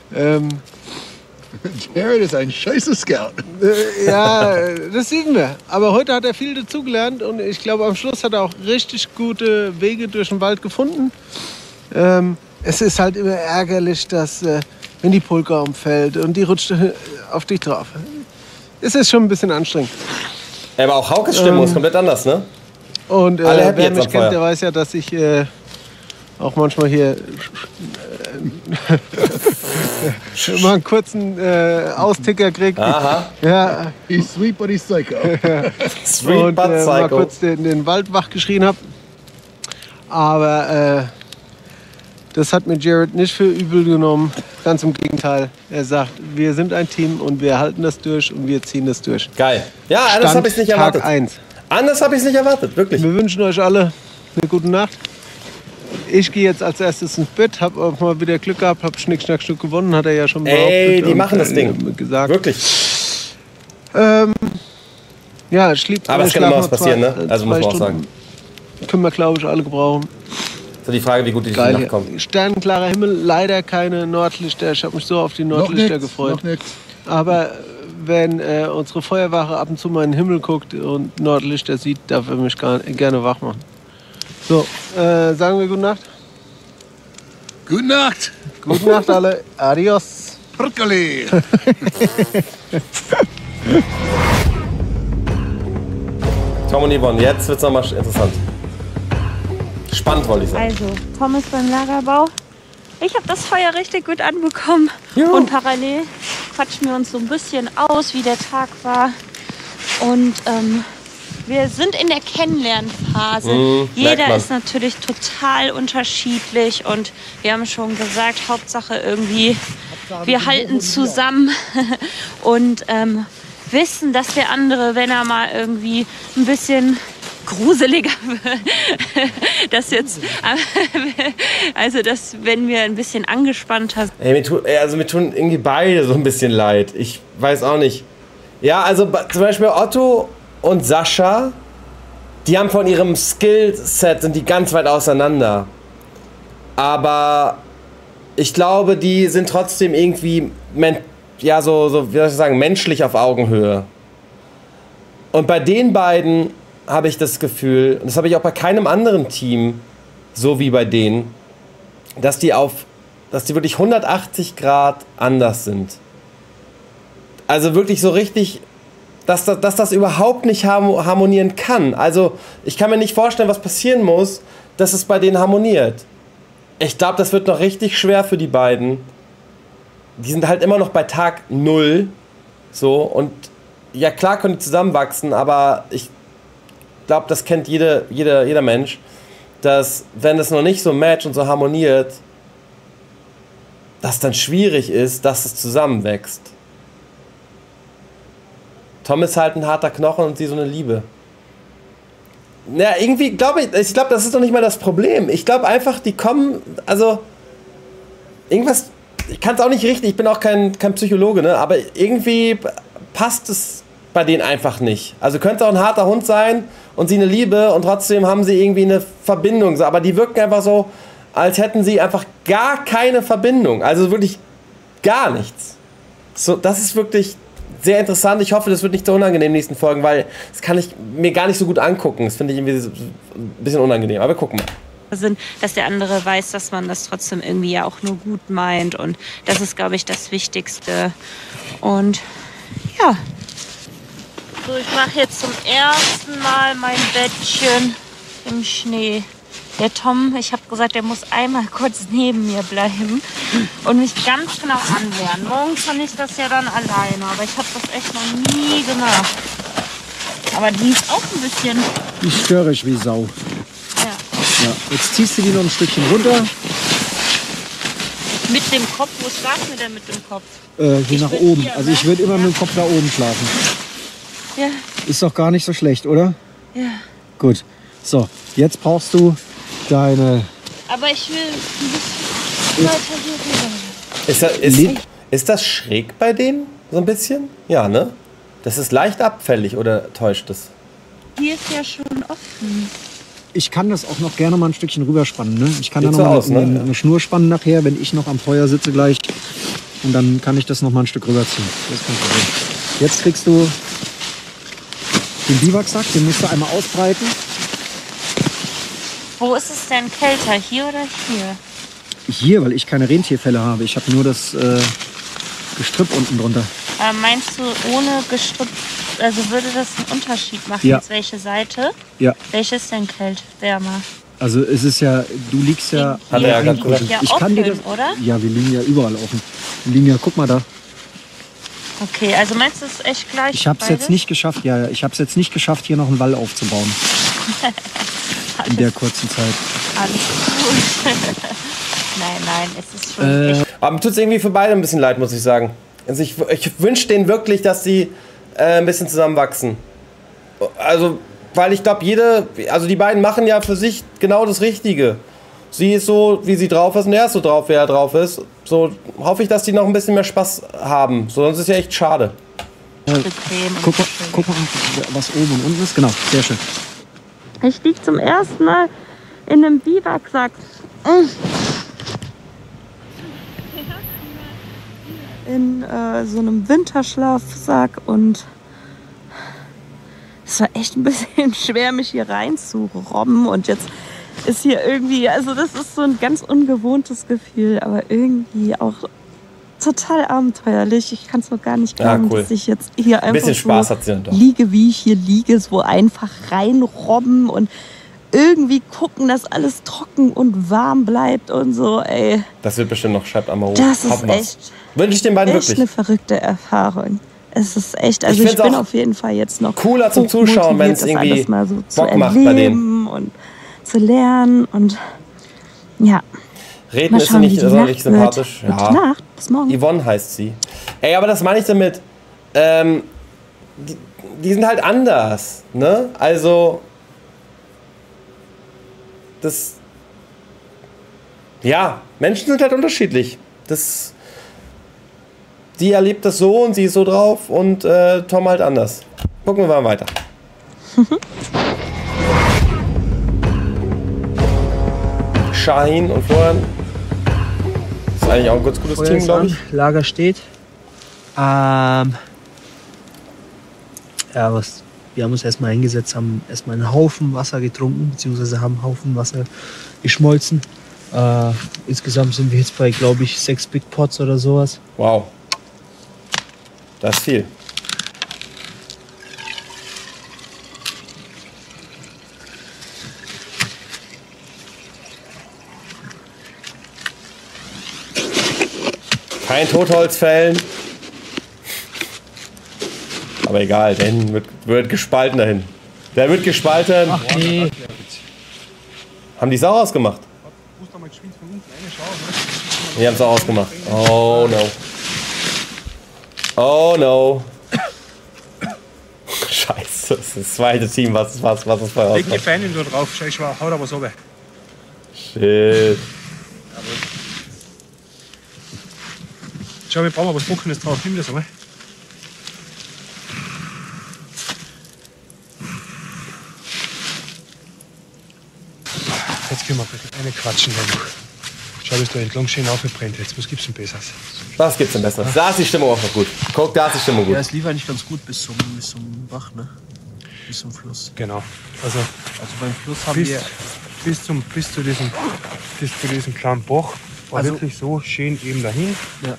Jared ist ein scheiße Scout. Ja, das üben wir. Aber heute hat er viel dazugelernt und ich glaube, am Schluss hat er auch richtig gute Wege durch den Wald gefunden. Es ist halt immer ärgerlich, dass wenn die Pulka umfällt und die rutscht auf dich drauf. Es ist schon ein bisschen anstrengend. Aber auch Haukes Stimmung ist komplett anders, ne? Und Alle happy wer jetzt mich am kennt, Feuer. der weiß ja, dass ich auch manchmal hier mal einen kurzen Austicker krieg. Aha. Ja. He's sweet, but he's psycho. Sweet Und but mal psycho. kurz den Wald wach geschrien habe. Aber das hat mir Jared nicht für übel genommen. Ganz im Gegenteil. Er sagt, wir sind ein Team und wir halten das durch und wir ziehen das durch. Geil. Ja, anders Stand habe ich es nicht erwartet. Tag 1. Anders habe ich es nicht erwartet, wirklich. Wir wünschen euch alle eine gute Nacht. Ich gehe jetzt als erstes ins Bett, habe auch mal wieder Glück gehabt, habe Schnick, Schnack, Schnuck gewonnen, hat er ja schon Ey, die und, machen das Ding. Gesagt. Wirklich. Ja, ich Aber es kann immer was passieren, ne? Also muss man auch sagen. Können wir, glaube ich, alle gebrauchen. So die Frage, wie gut die Geil, Nacht kommt. Sternenklarer Himmel, leider keine Nordlichter. Ich habe mich so auf die Nordlichter gefreut. Noch nichts. Aber wenn unsere Feuerwache ab und zu mal in den Himmel guckt und Nordlichter sieht, darf er mich gerne wach machen. So, sagen wir gute Nacht. Gute Nacht. Gute Nacht alle. Adios. Perkele. Tom und Yvonne, jetzt wird es nochmal interessant. Spannend, wollte ich sagen. Also, Tom ist beim Lagerbau. Ich habe das Feuer richtig gut anbekommen. Juhu. Und parallel quatschen wir uns so ein bisschen aus, wie der Tag war. Und wir sind in der Kennenlernphase. Jeder merkt man. ist natürlich total unterschiedlich. Und wir haben schon gesagt, Hauptsache irgendwie, wir halten zusammen und wissen, dass der andere, wenn er mal irgendwie ein bisschen gruseliger, das jetzt, also das, wenn wir ein bisschen angespannter sind. Ey, mir tun irgendwie beide so ein bisschen leid. Ich weiß auch nicht. Ja, also zum Beispiel Otto und Sascha, die haben von ihrem Skillset, sind die ganz weit auseinander. Aber ich glaube, die sind trotzdem irgendwie, ja, so wie soll ich sagen, menschlich auf Augenhöhe. Und bei den beiden habe ich das Gefühl, und das habe ich auch bei keinem anderen Team, so wie bei denen, dass die wirklich 180 Grad anders sind. Also wirklich so richtig, dass das überhaupt nicht harmonieren kann. Also ich kann mir nicht vorstellen, was passieren muss, dass es bei denen harmoniert. Ich glaube, das wird noch richtig schwer für die beiden. Die sind halt immer noch bei Tag 0. So, und ja, klar können die zusammenwachsen, aber ich glaube, das kennt jeder Mensch, dass, wenn es noch nicht so matcht und so harmoniert, dass dann schwierig ist, dass es zusammenwächst. Tom ist halt ein harter Knochen und sie so eine Liebe. Ja, irgendwie glaube ich glaube, das ist doch nicht mal das Problem. Ich glaube einfach, die kommen, also irgendwas, ich kann es auch nicht richtig, ich bin auch kein Psychologe, ne? Aber irgendwie passt es bei denen einfach nicht. Also könnte auch ein harter Hund sein und sie eine Liebe und trotzdem haben sie irgendwie eine Verbindung. Aber die wirken einfach so, als hätten sie einfach gar keine Verbindung. Also wirklich gar nichts. So, das ist wirklich sehr interessant. Ich hoffe, das wird nicht so unangenehm in den nächsten Folgen, weil das kann ich mir gar nicht so gut angucken. Das finde ich irgendwie so ein bisschen unangenehm. Aber wir gucken mal. Sind, dass der andere weiß, dass man das trotzdem irgendwie ja auch nur gut meint. Und das ist, glaube ich, das Wichtigste. Und ja. So, ich mache jetzt zum ersten Mal mein Bettchen im Schnee. Der Tom, ich habe gesagt, der muss einmal kurz neben mir bleiben und mich ganz genau anwehren. Morgen kann ich das ja dann alleine, aber ich habe das echt noch nie gemacht. Aber die ist auch ein bisschen... Die ist störrisch wie Sau. Ja. Ja. Jetzt ziehst du die noch ein Stückchen runter. Mit dem Kopf? Wo schlafen wir denn mit dem Kopf? Hier nach oben. Hier, also ich würde immer mit dem Kopf da oben schlafen. Ja. Ist doch gar nicht so schlecht, oder? Ja. Gut. So, jetzt brauchst du deine... Aber ich will ein bisschen weiter hier rüber. Ist das schräg bei denen? So ein bisschen? Ja, ne? Das ist leicht abfällig, oder täuscht es? Hier ist ja schon offen. Ich kann das auch noch gerne mal ein Stückchen rüberspannen. Ne? Ich kann Sieht da so noch aus, mal ne? eine Schnur spannen nachher, wenn ich noch am Feuer sitze gleich. Und dann kann ich das noch mal ein Stück rüberziehen. Das ist kein Problem. Jetzt kriegst du den Biwaksack, den musst du einmal ausbreiten. Wo ist es denn kälter? Hier oder hier? Hier, weil ich keine Rentierfelle habe. Ich habe nur das Gestrüpp unten drunter. Meinst du, ohne Gestrüpp, also würde das einen Unterschied machen? Ja. Jetzt welche Seite? Ja. Welche ist denn wärmer? Also es ist ja, du liegst ja... Hat er ja gerade gesagt. Ja, ich kann dir das, oder? Ja, wir liegen ja überall offen. Wir liegen ja, guck mal da. Okay, also meinst du, es ist echt gleich? Ich habe es jetzt nicht geschafft, ja, ich habe es jetzt nicht geschafft, hier noch einen Wall aufzubauen. In der kurzen Zeit. Alles gut. Nein, es ist schon echt. Aber mir tut es irgendwie für beide ein bisschen leid, muss ich sagen. Also ich wünsche denen wirklich, dass sie ein bisschen zusammenwachsen. Also, weil ich glaube, die beiden machen ja für sich genau das Richtige. Sie ist so, wie sie drauf ist, und er ist so drauf, wie er drauf ist. So hoffe ich, dass die noch ein bisschen mehr Spaß haben. So, sonst ist es ja echt schade. Guck mal, was oben und unten ist. Genau, sehr schön. Ich liege zum ersten Mal in einem Biwaksack. In so einem Winterschlafsack und es war echt ein bisschen schwer, mich hier reinzurobben und jetzt ist hier irgendwie, also das ist so ein ganz ungewohntes Gefühl, aber irgendwie auch total abenteuerlich. Ich kann es noch gar nicht glauben, cool. dass ich jetzt hier Ein einfach bisschen Spaß so hat sie dann doch. liege, wie ich hier liege, so einfach reinrobben und irgendwie gucken, dass alles trocken und warm bleibt und so, ey. Das wird bestimmt noch, schreibt Amaro. Das ist echt, wünsche ich den beiden echt wirklich. eine verrückte Erfahrung. Es ist echt, also ich bin auf jeden Fall jetzt noch cooler zum Zuschauen, wenn es irgendwie alles mal so Bock zu macht bei denen. und zu lernen und ja. Reden Mal ist sie schauen, nicht wie die sonderlich Nacht sympathisch. wird. Gute Nacht, bis morgen. Yvonne heißt sie. Ey, aber das meine ich damit. Die sind halt anders, ne? Also Ja, Menschen sind halt unterschiedlich. Die erlebt das so und sie ist so drauf und Tom halt anders. Gucken wir mal weiter. Shahin und Florian. Das ist eigentlich auch ein ganz gutes Team, glaube ich. Lager steht. Ja, wir haben uns erstmal hingesetzt, haben erstmal einen Haufen Wasser getrunken, beziehungsweise haben einen Haufen Wasser geschmolzen. Insgesamt sind wir jetzt bei, glaube ich, 6 Big Pots oder sowas. Wow. Das ist viel. Kein Totholz fällen. Aber egal, der hinten wird gespalten dahin. Der wird gespalten. Ach nee. Haben die es auch ausgemacht? Die haben es auch ausgemacht. Oh no. Oh no. Scheiße, das ist das zweite Team, was es bei uns Leg die Feinde da drauf, schau, ich hau da was runter. Shit. Schau, wir brauchen mal was Trockenes drauf, nimm das einmal. Jetzt können wir eine quatschen dann noch. Schau, dass da entlang schön aufgebrennt jetzt. Was gibt's denn Besseres? Was gibt's denn Besseres? Da ist die Stimmung auch noch gut. Guck, da ist die Stimmung gut. Ja, es lief eigentlich ganz gut bis zum Bach, ne? Bis zum Fluss. Genau. Also beim Fluss haben wir... Bis zu diesem kleinen Bach war Also- wirklich so schön eben dahin. Ja.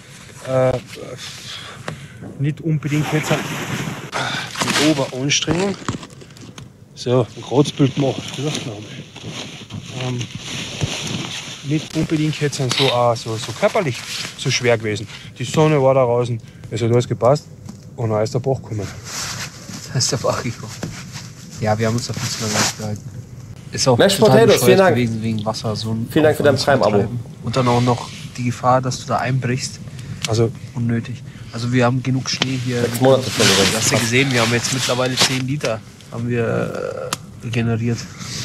Nicht unbedingt jetzt die Oberanstrengung. So, ein Kratzbild machen. Nicht unbedingt jetzt so körperlich so schwer gewesen. Die Sonne war da draußen, es hat alles gepasst und dann ist der Bach gekommen. Da ist der Bach gekommen. Ja, wir haben uns da viel zu lange ausgehalten. Ist auch Mashed total Potatoes, bescheuert vielen Dank. gewesen wegen Wasser. So ein Vielen Dank für dein Aufwand zu Prime-Abo. betreiben. Und dann auch noch die Gefahr, dass du da einbrichst. Also unnötig. Also wir haben genug Schnee hier. 6 Monate schon übrigens. Du hast ja gesehen, wir haben jetzt mittlerweile 10 Liter haben wir generiert.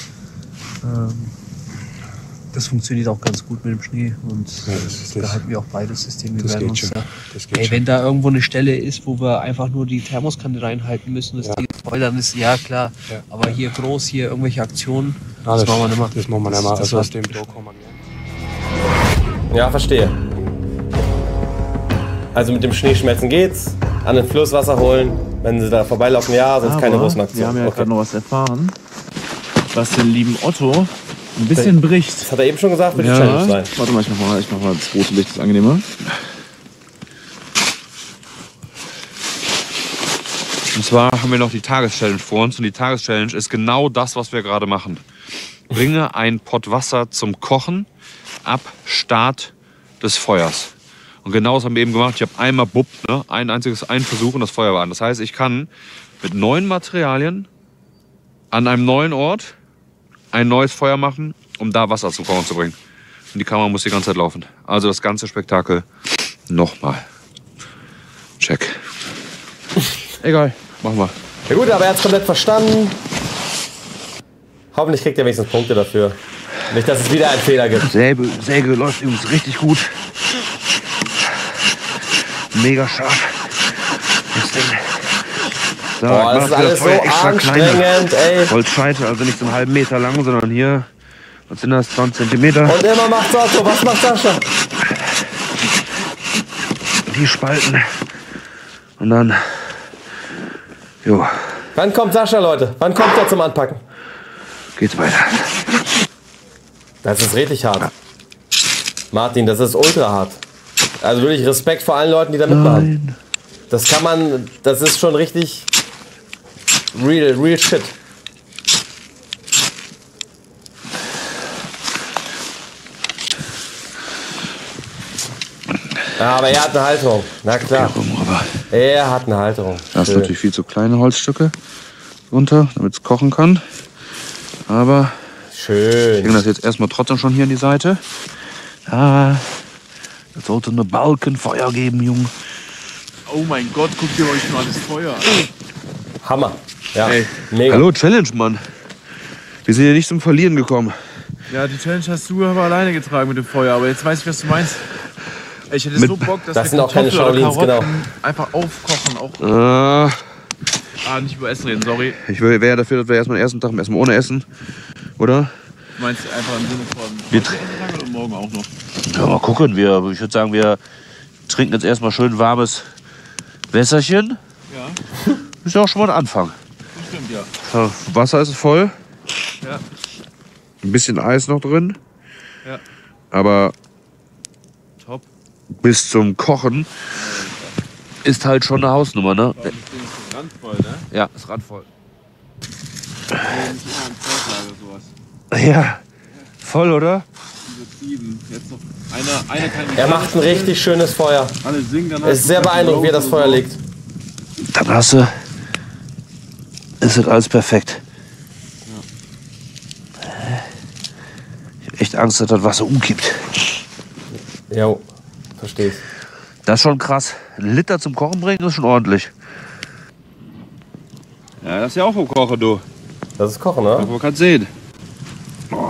Das funktioniert auch ganz gut mit dem Schnee und da halten wir auch beides System. Wir das werden geht uns schon. da, Das geht ey, schon. wenn da irgendwo eine Stelle ist, wo wir einfach nur die Thermoskanne reinhalten müssen, das Ding ist voll, dann ist ja klar. Ja. Aber hier groß, hier irgendwelche Aktionen, Ah, das machen wir nicht mehr. Das machen wir nicht mehr. Das Also war- aus dem Tag kommen wir. Ja, verstehe. Also mit dem Schneeschmelzen geht's. An den Fluss Wasser holen. Wenn sie da vorbeilaufen, ja, sonst keine großen Aktionen. Wir haben ja Okay. gerade noch was erfahren, was den lieben Otto ein bisschen bricht. Das hat er eben schon gesagt, wird die Challenge sein. Warte mal, ich mach mal das große Licht, das angenehmer. Und zwar haben wir noch die Tageschallenge vor uns und die Tageschallenge ist genau das, was wir gerade machen. Bringe einen Pott Wasser zum Kochen ab Start des Feuers. Und genau das haben wir eben gemacht. Ich habe einmal einen Versuch und das Feuer war an. Das heißt, ich kann mit neuen Materialien an einem neuen Ort ein neues Feuer machen, um da Wasser zum Kochen zu bringen. Und die Kamera muss die ganze Zeit laufen. Also das ganze Spektakel nochmal. Check. Egal, machen wir. Ja gut, aber er hat's komplett verstanden. Hoffentlich kriegt er wenigstens Punkte dafür. Nicht, dass es wieder einen Fehler gibt. Säge läuft übrigens richtig gut. Mega scharf. Das Ding. So, Boah, das ist alles so anstrengend, ey. Holzscheite, also nicht so einen halben Meter lang, sondern hier, was sind das, 20 Zentimeter. Und immer macht's Otto. Was macht Sascha? Die Spalten. Und dann, jo, Wann kommt Sascha, Leute? Wann kommt er zum Anpacken? geht's weiter. Das ist richtig hart. Martin, das ist ultra hart. Also wirklich Respekt vor allen Leuten, die da mitmachen. Das kann man, das ist schon richtig real shit. Ja, aber er hat eine Halterung. Na klar. Er hat eine Halterung. Da ist Schön. natürlich viel zu kleine Holzstücke runter, damit es kochen kann. Aber schön. Ich bringe das jetzt erstmal trotzdem schon hier an die Seite. Das sollte eine Balkenfeuer geben, Junge. Oh mein Gott, guckt ihr euch mal das Feuer an. Hammer. Ja, Ey, mega. hallo, Challenge, Mann. Wir sind ja nicht zum Verlieren gekommen. Ja, die Challenge hast du aber alleine getragen mit dem Feuer, aber jetzt weiß ich, was du meinst. Ich hätte so Bock, dass das wir sind auch keine Shaolins, genau. einfach aufkochen. Nicht über Essen reden, sorry. Ich wäre ja dafür, dass wir erstmal den ersten Tag erstmal ohne Essen, oder? Du meinst einfach im Sinne von heute oder morgen auch noch? Ja, mal gucken. Ich würde sagen, wir trinken jetzt erstmal schön warmes Wässerchen. Ja. Ist ja auch schon mal ein Anfang. Das stimmt, ja. Wasser ist voll. Ja. Ein bisschen Eis noch drin. Ja. Aber top. Bis zum Kochen ist halt schon eine Hausnummer, ne? Das Ding ist randvoll, ne? Ja, ist randvoll. Nicht immer im Vorlager sowas. Ja, voll, oder? Jetzt noch eine kann Er macht ein richtig schönes Feuer. Alle singen, dann Es ist sehr beeindruckend, wie er das Feuer legt. Dann hast du. Ist das alles perfekt. Ich hab echt Angst, dass das Wasser umkippt. Jo, verstehe ich. Das ist schon krass. 1 Liter zum Kochen bringen ist schon ordentlich. Ja, das ist ja auch vom Kochen, du. Das ist Kochen, ne? Man kann sehen. Oh.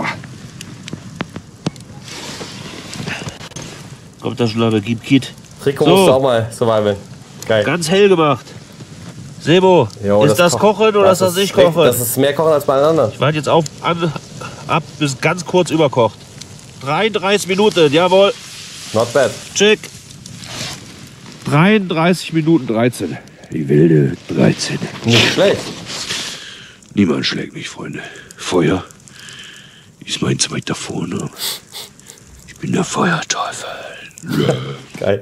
Kommt das schon leider, gib Kit. Rico musst du auch mal survival. Geil. Ganz hell gemacht. Sebo, Jo, ist das Kochen oder ist das nicht Kochen? Das ist mehr Kochen als bei allen anderen. Ich warte jetzt ab, bis ganz kurz überkocht. 33 Minuten, jawohl. Not bad. Check. 33 Minuten 13. Die wilde 13. Nicht schlecht. Niemand schlägt mich, Freunde. Feuer ist mein zweiter Vorname. Ich bin der Feuerteufel. Geil.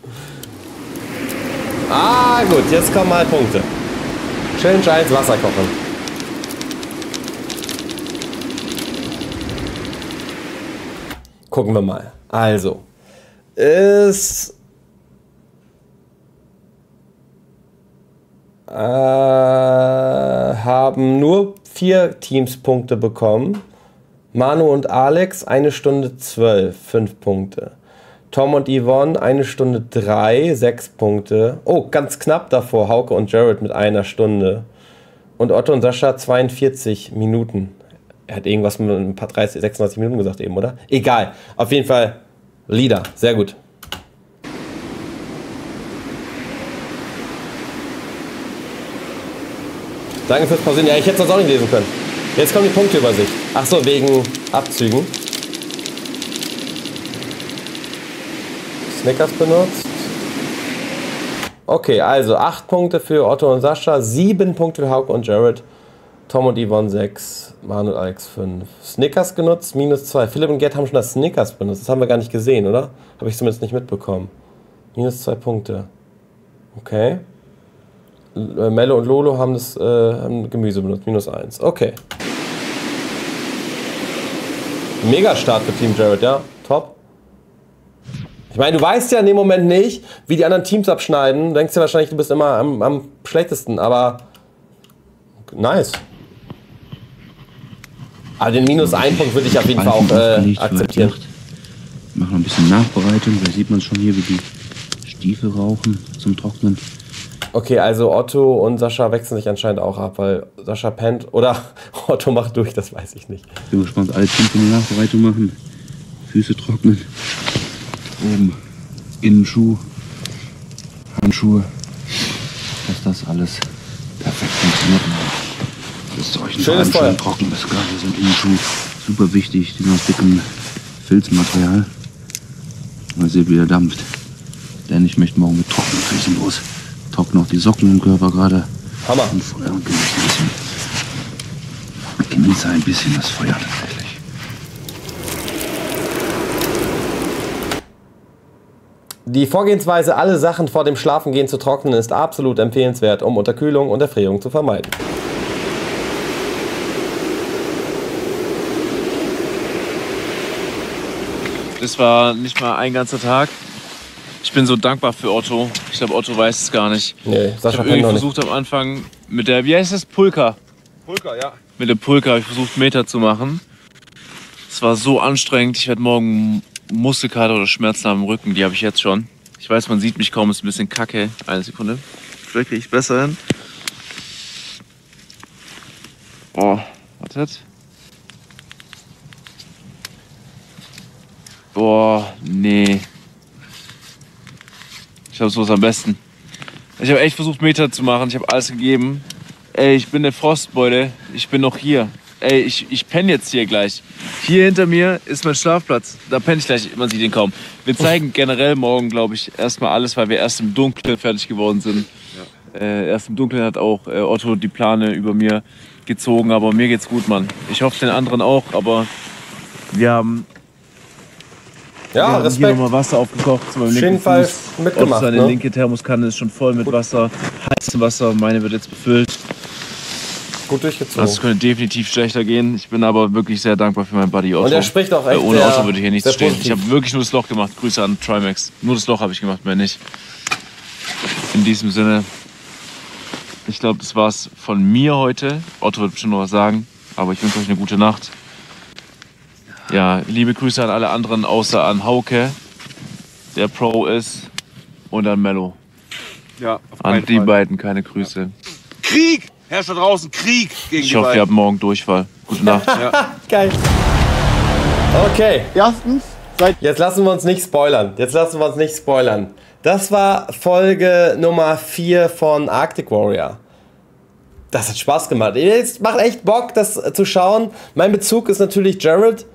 Ah, gut, jetzt kommen mal Punkte. Challenge 1, Wasser kochen. Gucken wir mal. Also, es haben nur 4 Teams Punkte bekommen. Manu und Alex 1 Stunde 12, 5 Punkte. Tom und Yvonne 1 Stunde 3, 6 Punkte. Oh, ganz knapp davor Hauke und Jared mit 1 Stunde. Und Otto und Sascha 42 Minuten. Er hat irgendwas mit ein paar 30, 36 Minuten gesagt eben, oder? Egal. Auf jeden Fall Leader. Sehr gut. Danke fürs Pausieren. Ja, ich hätte es sonst auch nicht lesen können. Jetzt kommt die Punkteübersicht. Ach so, wegen Abzügen. Snickers benutzt. Okay, also 8 Punkte für Otto und Sascha, 7 Punkte für Hauke und Jared, Tom und Yvonne 6, Manu und Alex 5. Snickers genutzt, -2. Philipp und Gerd haben schon das Snickers benutzt. Das haben wir gar nicht gesehen, oder? Habe ich zumindest nicht mitbekommen. -2 Punkte. Okay. Melle und Lolo haben das haben Gemüse benutzt, -1. Okay. Mega Start für Team Jared, ja? Top. Ich meine, du weißt ja in dem Moment nicht, wie die anderen Teams abschneiden. Du denkst ja wahrscheinlich, du bist immer am schlechtesten, aber nice. Aber den -1 Punkt würde ich auf jeden Fall auch akzeptieren. Wir machen noch ein bisschen Nachbereitung. Da sieht man schon hier, wie die Stiefel rauchen zum Trocknen. Okay, also Otto und Sascha wechseln sich anscheinend auch ab, weil Sascha pennt oder Otto macht durch, das weiß ich nicht. Ich bin gespannt, alle Teams eine Nachbereitung machen. Füße trocknen. Oben Innenschuh, Handschuhe, dass das alles perfekt funktioniert. Das Zeug schönes Feuer. Schön trocken ist. Gerade so ein Innenschuh super wichtig, die sind aus dickem Filzmaterial. Mal sehen, wie er dampft. Denn ich möchte morgen mit trockenen Füßen los. Trockne auch die Socken im Körper gerade. Hammer. Und Feuer und genieße ein bisschen das Feuer tatsächlich. Die Vorgehensweise, alle Sachen vor dem Schlafengehen zu trocknen, ist absolut empfehlenswert, um Unterkühlung und Erfrierung zu vermeiden. Das war nicht mal ein ganzer Tag. Ich bin so dankbar für Otto. Ich glaube, Otto weiß es gar nicht. Nee, ich habe irgendwie versucht am Anfang mit der, wie heißt das? Pulka. Pulka, ja. Mit der Pulka habe ich versucht, Meter zu machen. Es war so anstrengend. Ich werde morgen Muskelkater oder Schmerzen am Rücken. Die habe ich jetzt schon. Ich weiß, man sieht mich kaum. Ist ein bisschen kacke. Eine Sekunde. Vielleicht kriege ich es besser hin. Oh, wartet. Boah, nee. Ich glaube, so ist am besten. Ich habe echt versucht, Meter zu machen. Ich habe alles gegeben. Ey, ich bin eine Frostbeule. Ich bin noch hier. Ey, ich penne jetzt hier gleich. Hier hinter mir ist mein Schlafplatz. Da penne ich gleich. Man sieht ihn kaum. Wir zeigen generell morgen, glaube ich, erstmal alles, weil wir erst im Dunkeln fertig geworden sind. Ja. Erst im Dunkeln hat auch Otto die Plane über mir gezogen. Aber mir geht's gut, Mann. Ich hoffe, den anderen auch. Aber wir haben... Ja, wir haben hier nochmal Wasser aufgekocht. Auf jeden Fall mitgemacht. Seine ne? linke Thermoskanne ist schon voll mit Wasser, heißem Wasser. Meine wird jetzt befüllt. Gut durchgezogen. Also es könnte definitiv schlechter gehen. Ich bin aber wirklich sehr dankbar für meinen Buddy Otto. Und er spricht auch echt ohne sehr, Otto würde hier nichts stehen. positiv. Ich habe wirklich nur das Loch gemacht. Grüße an Trimax. Nur das Loch habe ich gemacht, mehr nicht. In diesem Sinne, ich glaube, das war's von mir heute. Otto wird bestimmt noch was sagen, aber ich wünsche euch eine gute Nacht. Ja, liebe Grüße an alle anderen, außer an Hauke, der Pro ist, und an Mello. Ja, an die beiden keine Grüße. Krieg! Herrscht da draußen Krieg gegen die Ich hoffe, beiden. ihr habt morgen Durchfall. Gute Nacht. Geil. Okay. Erstens, jetzt lassen wir uns nicht spoilern. Das war Folge Nummer 4 von Arctic Warrior. Das hat Spaß gemacht. Es macht echt Bock, das zu schauen. Mein Bezug ist natürlich Jared,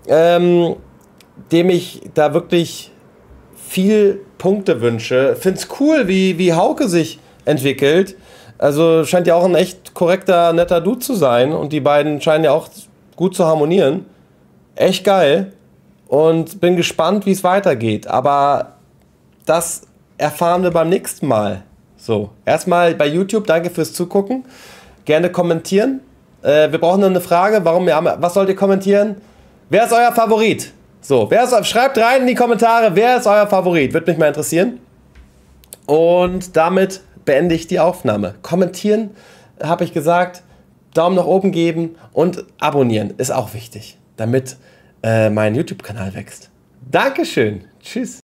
dem ich da wirklich viel Punkte wünsche. Find's cool, wie Hauke sich entwickelt. Also scheint ja auch ein echt korrekter, netter Dude zu sein. Und die beiden scheinen ja auch gut zu harmonieren. Echt geil. Und bin gespannt, wie es weitergeht. Aber das erfahren wir beim nächsten Mal. So, erstmal bei YouTube, danke fürs Zugucken. Gerne kommentieren. Wir brauchen noch eine Frage. Was sollt ihr kommentieren? Wer ist euer Favorit? So, schreibt rein in die Kommentare, wer ist euer Favorit? Würde mich mal interessieren. Und damit beende ich die Aufnahme. Kommentieren, habe ich gesagt. Daumen nach oben geben und abonnieren ist auch wichtig, damit mein YouTube-Kanal wächst. Dankeschön. Tschüss.